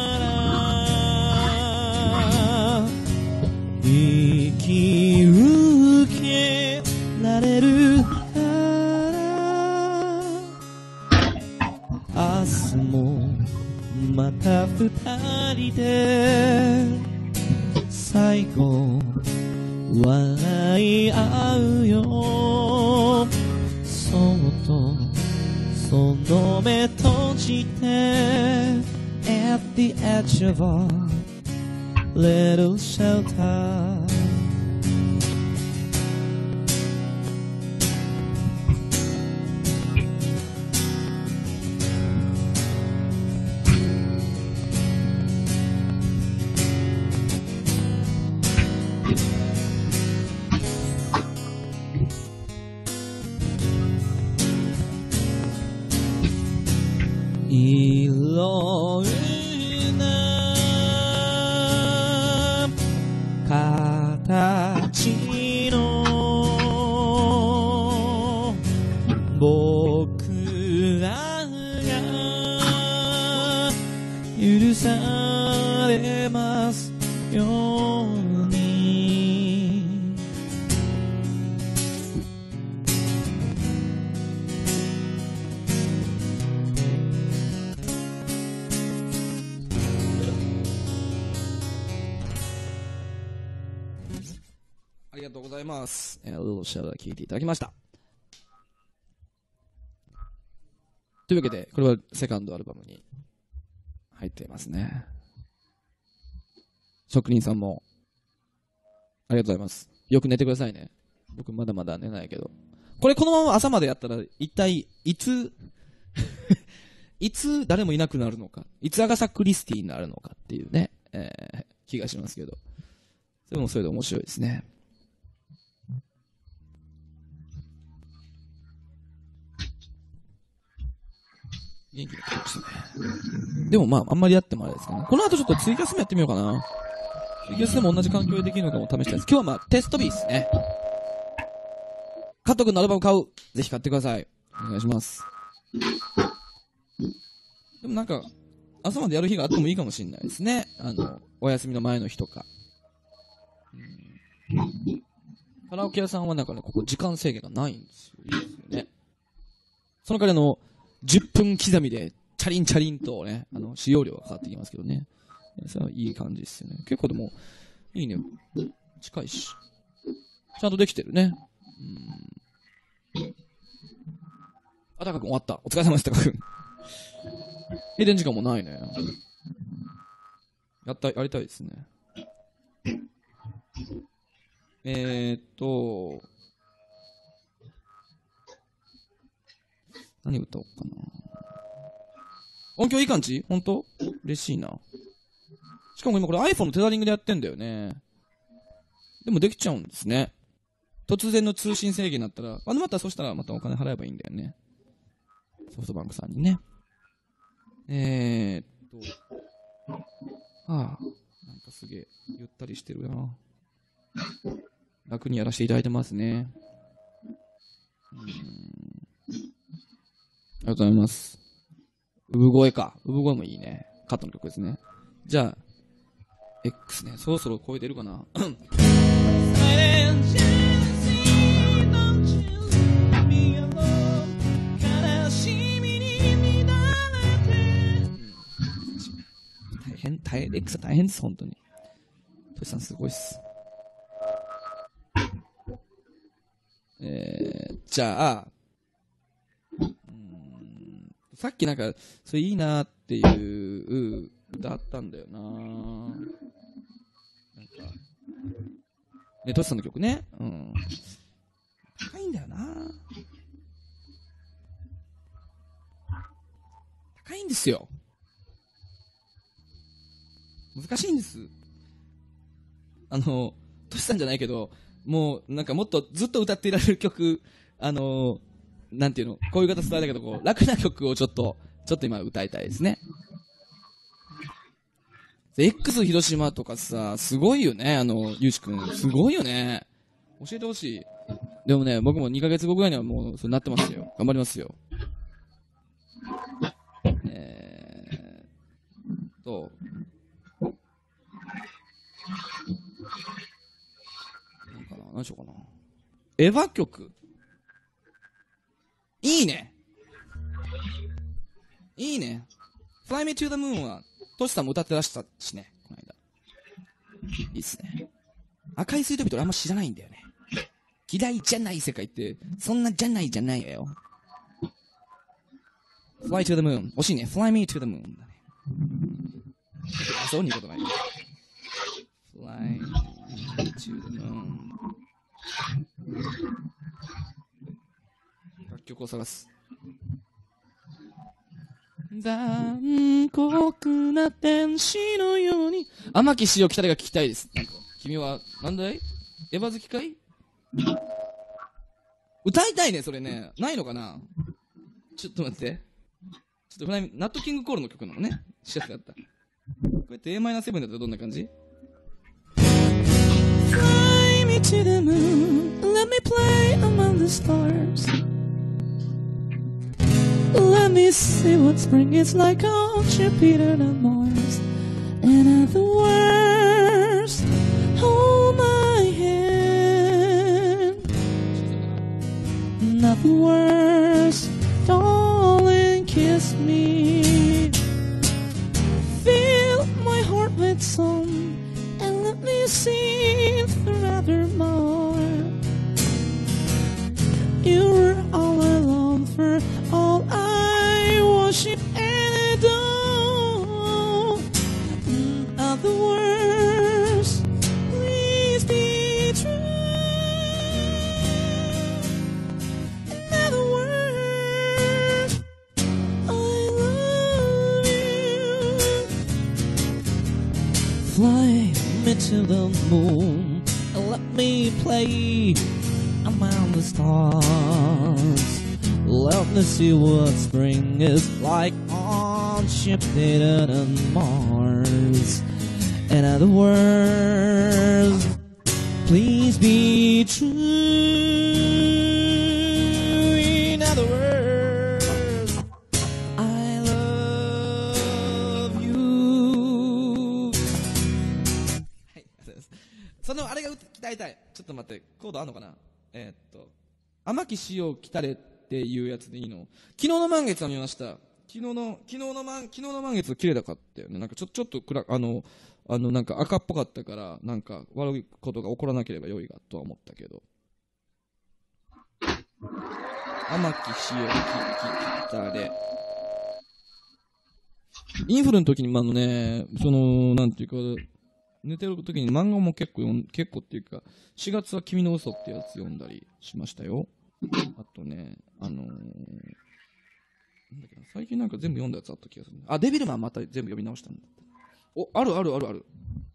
ら生き受けられる明日もまた二人で最後笑い合うよとその目閉じて At the edge of a little shelterいろんな形の僕らが許されますようにありがとうございます。えー、ローシャワー聞いていただきました。というわけで、これはセカンドアルバムに入っていますね。職人さんも、ありがとうございます。よく寝てくださいね。僕まだまだ寝ないけど。これこのまま朝までやったら、一体、いつ、いつ誰もいなくなるのか、いつアガサ・クリスティになるのかっていうね、えー、気がしますけど。それもそれで面白いですね。元気に来ましたね。でもまあ、あんまりやってもあれですかね。この後ちょっとツイキャスもやってみようかな。ツイキャスでも同じ環境でできるのかも試したいです。今日はまあ、テストビーですね。カット君のアルバム買う。ぜひ買ってください。お願いします。でもなんか、朝までやる日があってもいいかもしれないですね。あの、お休みの前の日とか。うん、カラオケ屋さんはなんかね、ここ時間制限がないんですよ。いいですよね。その代わりの、じゅっぷん刻みで、チャリンチャリンとね、あの、使用料がかかってきますけどね。それはいい感じですよね。結構でも、いいね。近いし。ちゃんとできてるね。うん。あ、タカ君終わった。お疲れ様です、タカ君。閉店時間もないね。やった、やりたいですね。えーっと、何歌おうかな。音響いい感じ？ほんと？嬉しいな。しかも今これ iPhone のテザリングでやってんだよね。でもできちゃうんですね。突然の通信制限になったら、あのまたそしたらまたお金払えばいいんだよね。ソフトバンクさんにね。えーっと。はぁ、あ、なんかすげえ、ゆったりしてるな。楽にやらせていただいてますね。うーん、ありがとうございます。産声か。産声もいいね。カットの曲ですね。じゃあ、X ね。そろそろ声出るかな。大変、大変、X は大変です、本当に。トシさんすごいっす。えー、じゃあ、さっきなんか、それいいなっていう歌あったんだよな。なんか、ね、トシさんの曲ね。うん。高いんだよな。高いんですよ。難しいんです。あの、トシさんじゃないけど、もうなんかもっとずっと歌っていられる曲、あの、なんていうの、こういう方伝えたけど、こう、楽な曲をちょっと、ちょっと今歌いたいですね。X 広島とかさ、すごいよね、あの、ゆうしくん。すごいよね。教えてほしい。でもね、僕もにかげつごぐらいにはもう、そうなってますよ。頑張りますよ。えーと、なんかな、何しようかな。エヴァ曲。いいね。いいね。Fly Me to the Moon は、トシさんも歌ってらしたしね、この間。いいっすね。赤いスイートビート俺あんま知らないんだよね。嫌いじゃない世界って、そんなじゃないじゃないよ。 fly to the moon 惜しいね fly me to the moon だねそうにことない fly to the moon 楽曲を探す残酷な天使のように天城潮来たれが聞きたいです。なんか君はなんだいエヴァ好きかい歌いたいねそれねないのかなちょっと待ってちょっとフライナットキングコールの曲なのね知らなかったこうやって エーマイナーセブン だったらどんな感じ Fly me to the moon Let me play among the stars Let me see what spring is like on Jupiter and Mars. And at the worst, hold my hand. Not the worst, darling, kiss me. Fill my heart with song and let me sing forevermore. You were all alone for all I worship and adore. In other words, please be true. In other words, I love you. Fly me to the moon and let me play among the stars. Let me see what spring is like on Jupiter and Mars. In other words, please be true. In other words, I love you. はい、そのあれが歌いたい。ちょっと待って、コードあんのかな？えー、っと、天城潮来たれっていうやつでいいの？昨日の満月は見ました。昨日の、昨日の満、昨日の満月綺麗だかったよね。なんかちょ、ちょっと暗、あの、あの、なんか赤っぽかったから、なんか悪いことが起こらなければ良いが、とは思ったけど。天城潮来たれ。インフルの時に、まあのね、その、なんていうか、寝てる時に漫画も結構読ん、結構っていうか、しがつは君の嘘ってやつ読んだりしましたよ。あとね、あのー、なんだっけな、最近なんか全部読んだやつあった気がする。あ、デビルマンまた全部読み直したんだ。お、あるあるあるある。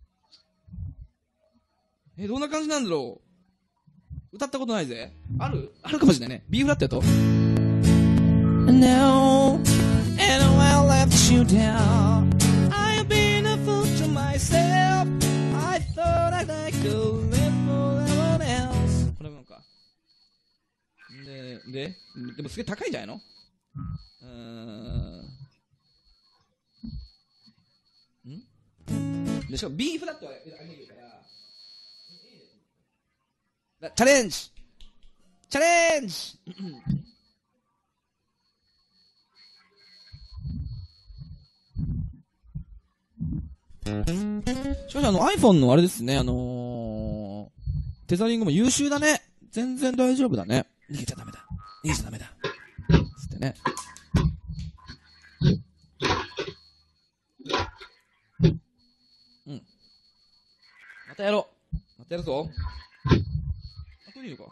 え、どんな感じなんだろう？歌ったことないぜ。ある？あるかもしれないね。B フラットやと。No, and I left you down. I've been a fool to myself. I thought I'd like to live for everyone else. これもか。で、で、でもすげえ高いんじゃないの？うーん。ん？でしかも B フラットはあげるから。チャレンジ！チャレンジ！しかしあの iPhone のあれですね、あのー、テザリングも優秀だね。全然大丈夫だね。逃げちゃダメだ。逃げちゃダメだ。つってね。うん。またやろう。またやるぞ。あ、これいいのか。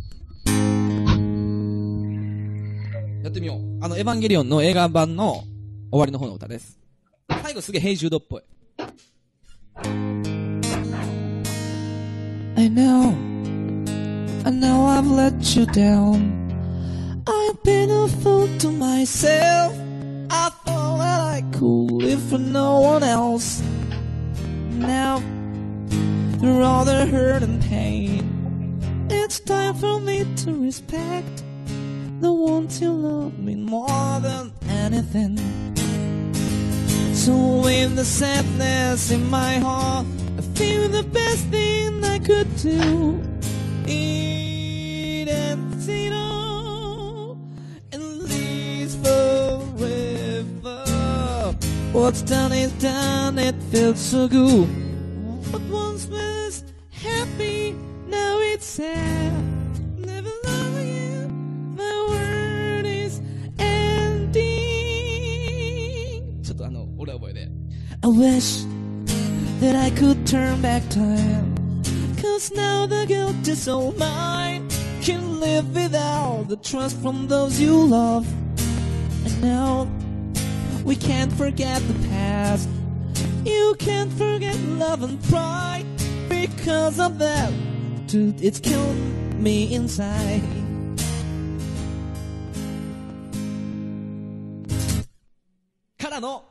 やってみよう。あの、エヴァンゲリオンの映画版の終わりの方の歌です。最後すげえヘイジュードっぽい。I know, I know I've let you down. I've been a fool to myself. I thought that I could live for no one else. Now, through all the hurt and pain, it's time for me to respect the ones who love me more than anything. So in the sadness in my heart, I feel the best thing I could do. Eat and sit on and live forever. What's done is done, it feels so good. What once was happy, now it's sad. Never love again, my word is ending. wish that I could turn back time, 'cause now the guilt is all mine. Can't live without the trust from those you love. And now we can't forget the past. You can't forget love and pride. Because of that, dude, it's killing me inside. Kara no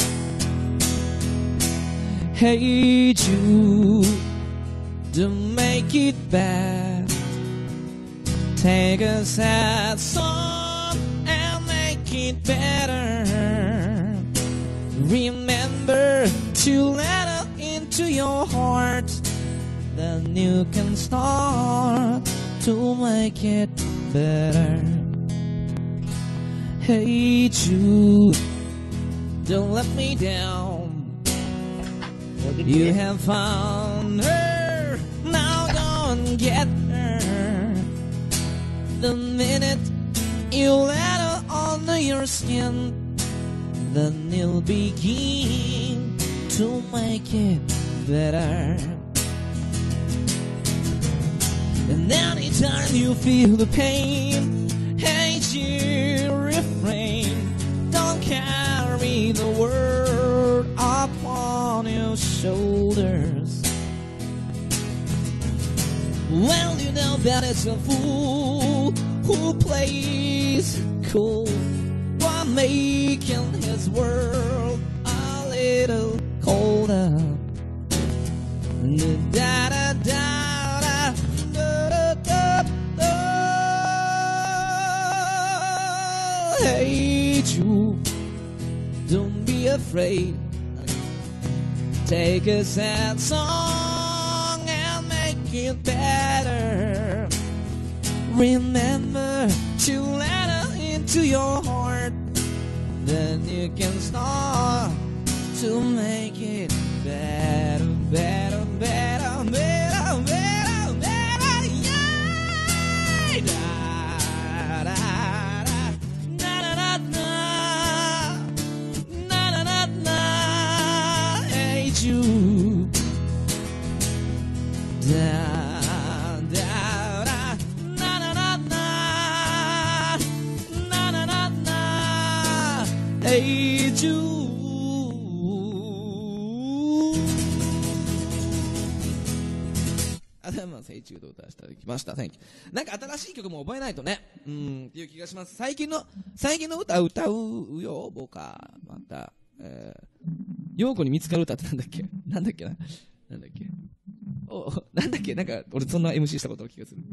Hey Jude, don't make it bad. Take a sad song and make it better. Remember to let it into your heart. Then you can start to make it better. Hey Jude, don't let me down. You have found her, now go and get her. The minute you let her under your skin, then you'll begin to make it better. And anytime you feel the pain, hey, you refrain. Don't carry the world upon your shoulders. Well, you know that it's a fool who plays cool while making his world a little colder. Da da da. Hey Jude, don't be afraid. Take a sad song and make it better. Remember to let her into your heart. Then you can start to make it better, better, better, better, better, better, yeah. Da, da. You da da da na na na na na na na na Hey Jude. あでもHey Judeを歌わせていただきました。Thank you。なんか新しい曲も覚えないとね、うんっていう気がします。最近の最近の歌歌うよ僕はまた。えー、陽子に見つかる歌ってなんだっけなんだっけななんだっけおなんだっけなんか俺そんな エムシー したことを気がする。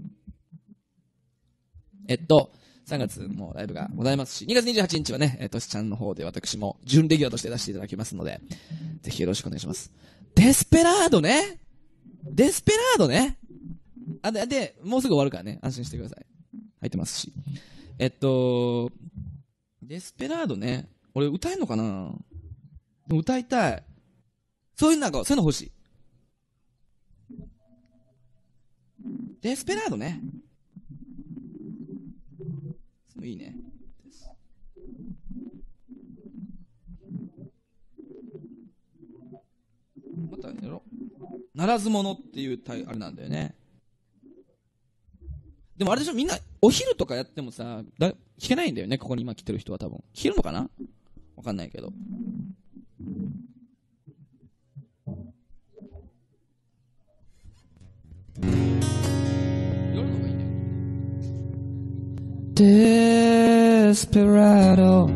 えっとさんがつもライブがございますし、にがつにじゅうはちにちはね、えー、としちゃんの方で私も準レギュラーとして出していただきますので、ぜひよろしくお願いします。デスペラードねデスペラードねあで、で、もうすぐ終わるからね、安心してください。入ってますし。えっと、デスペラードね、俺歌えんのかな歌いたい。そういうなんか、そういうの欲しい。デスペラードね。いいね。またやろう。ならず者っていうタイあれなんだよね。でもあれでしょ、みんなお昼とかやってもさ、だ弾けないんだよね。ここに今来てる人は多分。弾けるのかなわかんないけど。夜の方がいいね。Desperado,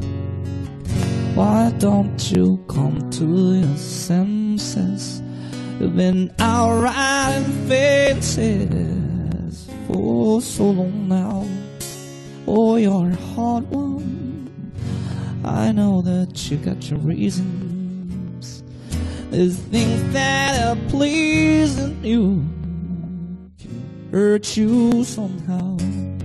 why don't you come to your senses? You've been out riding fences for so long now. Oh, you're a hard one. I know that you got your reasons. There's things that are pleasing you can hurt you somehow.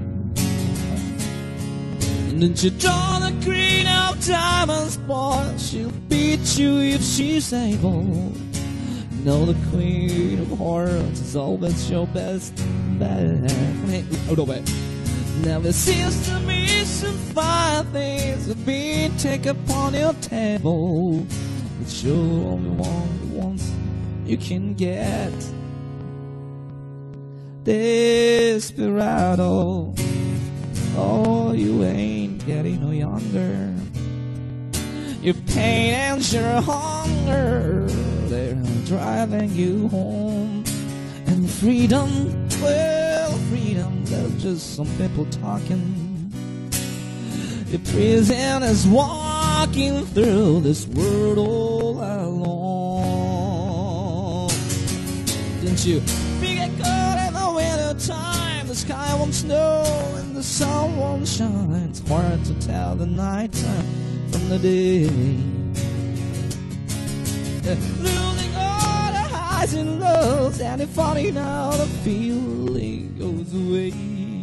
And then you draw the queen of diamonds, boy. She'll beat you if she's able. You know the queen of hearts is always your best bet. A little bit. Now it seems to me some fine things have been taken upon your table, but you're only one once you can get. Desperado, oh, you ain't getting no younger. Your pain and your hunger, they're driving you home. And freedom, well, freedom, there's just some people talking. Your prison is walking through this world all alone. Didn't you get caught in the winter time? The sky won't snow and the sun won't shine. It's hard to tell the night time from the day. Yeah, losing all the highs and lows, and it's funny now the feeling goes away.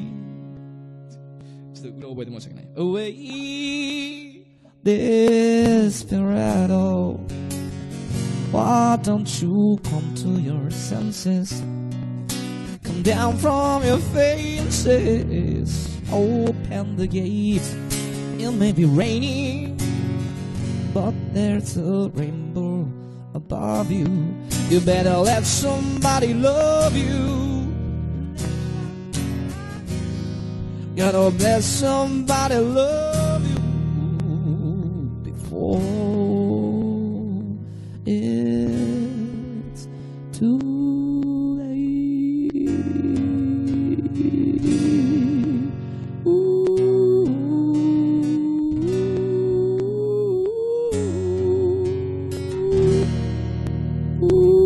ちょっと裏覚えて申し訳ない。Away, desperado. Why don't you come to your senses? Come down from your faces. Open the gate. It may be raining, but there's a rainbow above you. You better let somebody love you. Gotta let somebody love you before it's too late. Ooh. Ooh.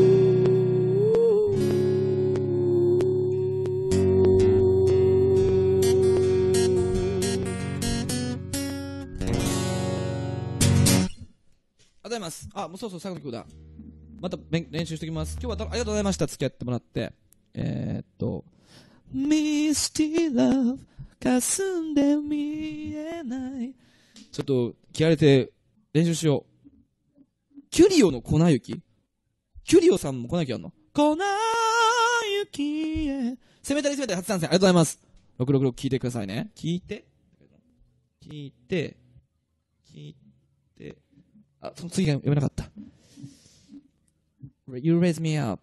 ありがとうございます。あ、もうそうそう最後の曲だ。また練習しておきます。今日はありがとうございました。付き合ってもらって。えー、っと、Misty Love 霞んで見えない。ちょっと気合入れて練習しよう。キュリオの粉雪。キュリオさんも粉雪あんの？粉雪へ。セメタリーセメタリー初参戦。ありがとうございます。ろくろくろく聞いてくださいね。聞いて。聞いて。聞いて。あ、その次が読めなかった。You raise me up。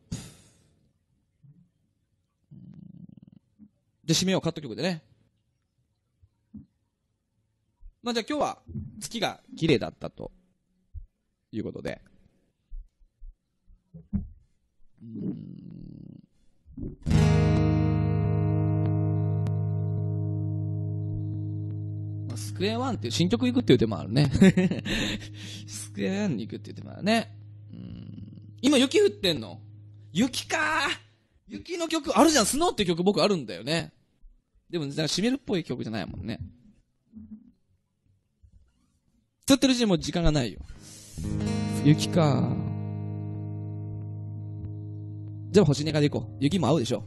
で、締めよう、カット曲でね。まあ、じゃあ今日は月が綺麗だったということで。うーんまあ、スクエアワンっていう新曲行くっていう手もあるね。スクエアワンに行くっていう手もあるね。うーん今雪降ってんの？雪かー雪の曲あるじゃん。スノーっていう曲僕あるんだよね。でも、なんか締めるっぽい曲じゃないもんね。撮ってるうちにもう時間がないよ。雪か。じゃあ星ネカで行こう。雪も合うでしょ。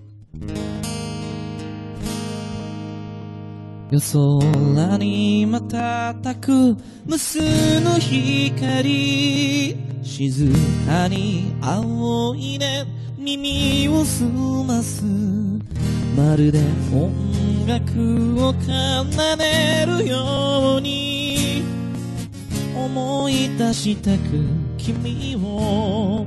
夜空に瞬く無数の光、静かに仰いで耳を澄ます。まるで音楽を奏でるように思い出したく君を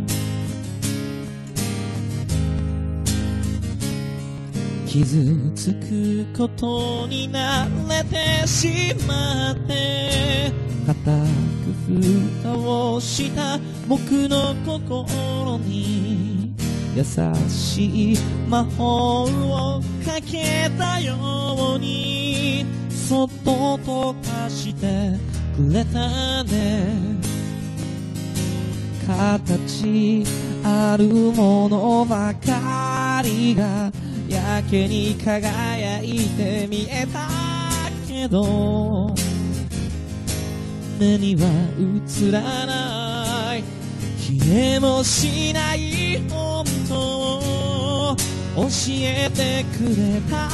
傷つくことに慣れてしまって固く蓋をした僕の心に優しい魔法をかけたようにそっと溶かしてくれたね。形あるものばかりがやけに輝いて見えたけど目には映らない消えもしない本当を教えてくれた。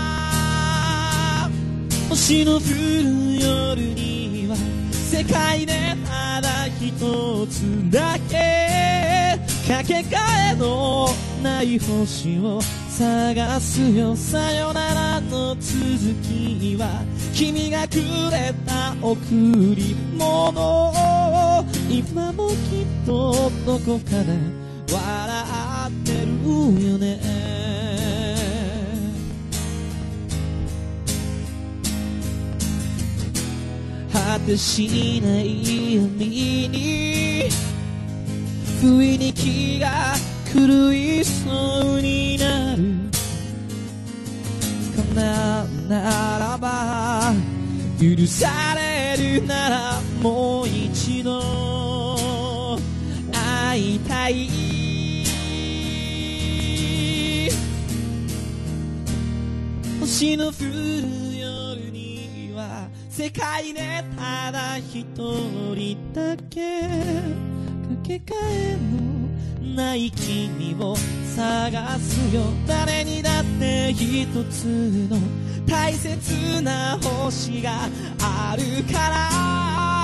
星の降る夜には世界でただ一つだけかけがえのない星を探すよ。さよならの続きは君がくれた贈り物を今もきっとどこかで笑ってるよね。果てしない闇に不意に気が狂いそうになる。叶うならば許されるならもう一度会いたい。星の降る夜には世界でただ一人だけかけがえのない君を探すよ。誰にだって一つの大切な星があるから。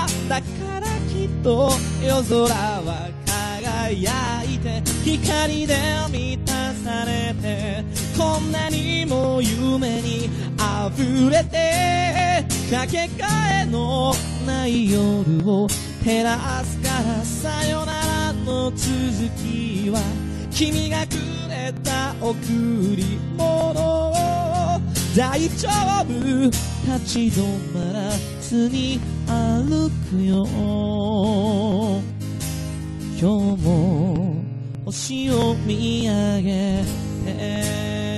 だからきっと夜空は輝いて光で満たされて、こんなにも夢に溢れて、かけがえのない夜を照らすから。さよならの続きは君がくれた贈り物。大丈夫、立ち止まらずに歩くよ。今日も星を見上げて。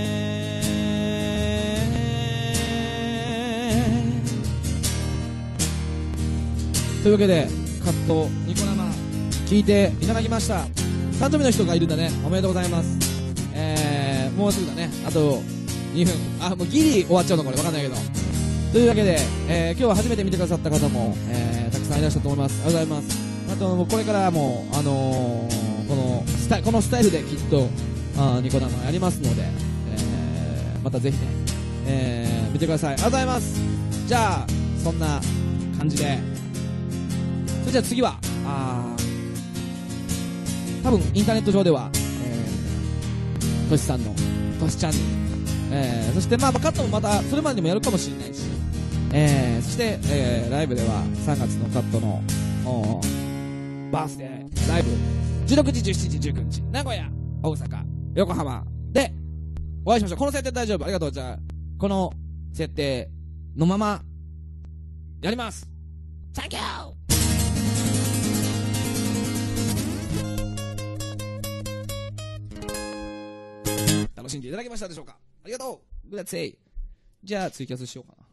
というわけでカットニコ生聞いていただきました。さん組の人がいるんだね。おめでとうございます。えー、もうすぐだね。あとにふん。あ、もうギリ終わっちゃうのこれわかんないけど。というわけで、えー、今日は初めて見てくださった方も、えー、たくさんいらっしゃると思います。ありがとうございます。あともうこれからもあのー、このスタこのスタイルできっとあニコ生やりますので、えー、またぜひね、えー、見てください。ありがとうございます。じゃあそんな感じで、それじゃあ次はあ多分インターネット上では、えー、トシさんのトシチャンネル、えー、そしてまあカットもまたそれまでにもやるかもしれないし、えー、そして、えー、ライブではさんがつのカットのバースデーライブじゅうろくじ、じゅうしちじ、じゅうくにち名古屋、大阪、横浜でお会いしましょう。この設定大丈夫？ありがとう。じゃあこの設定のままやります。サンキュー。楽しんでいただけましたでしょうか。ありがとう。グラッツェイ。じゃあツイキャスしようかな。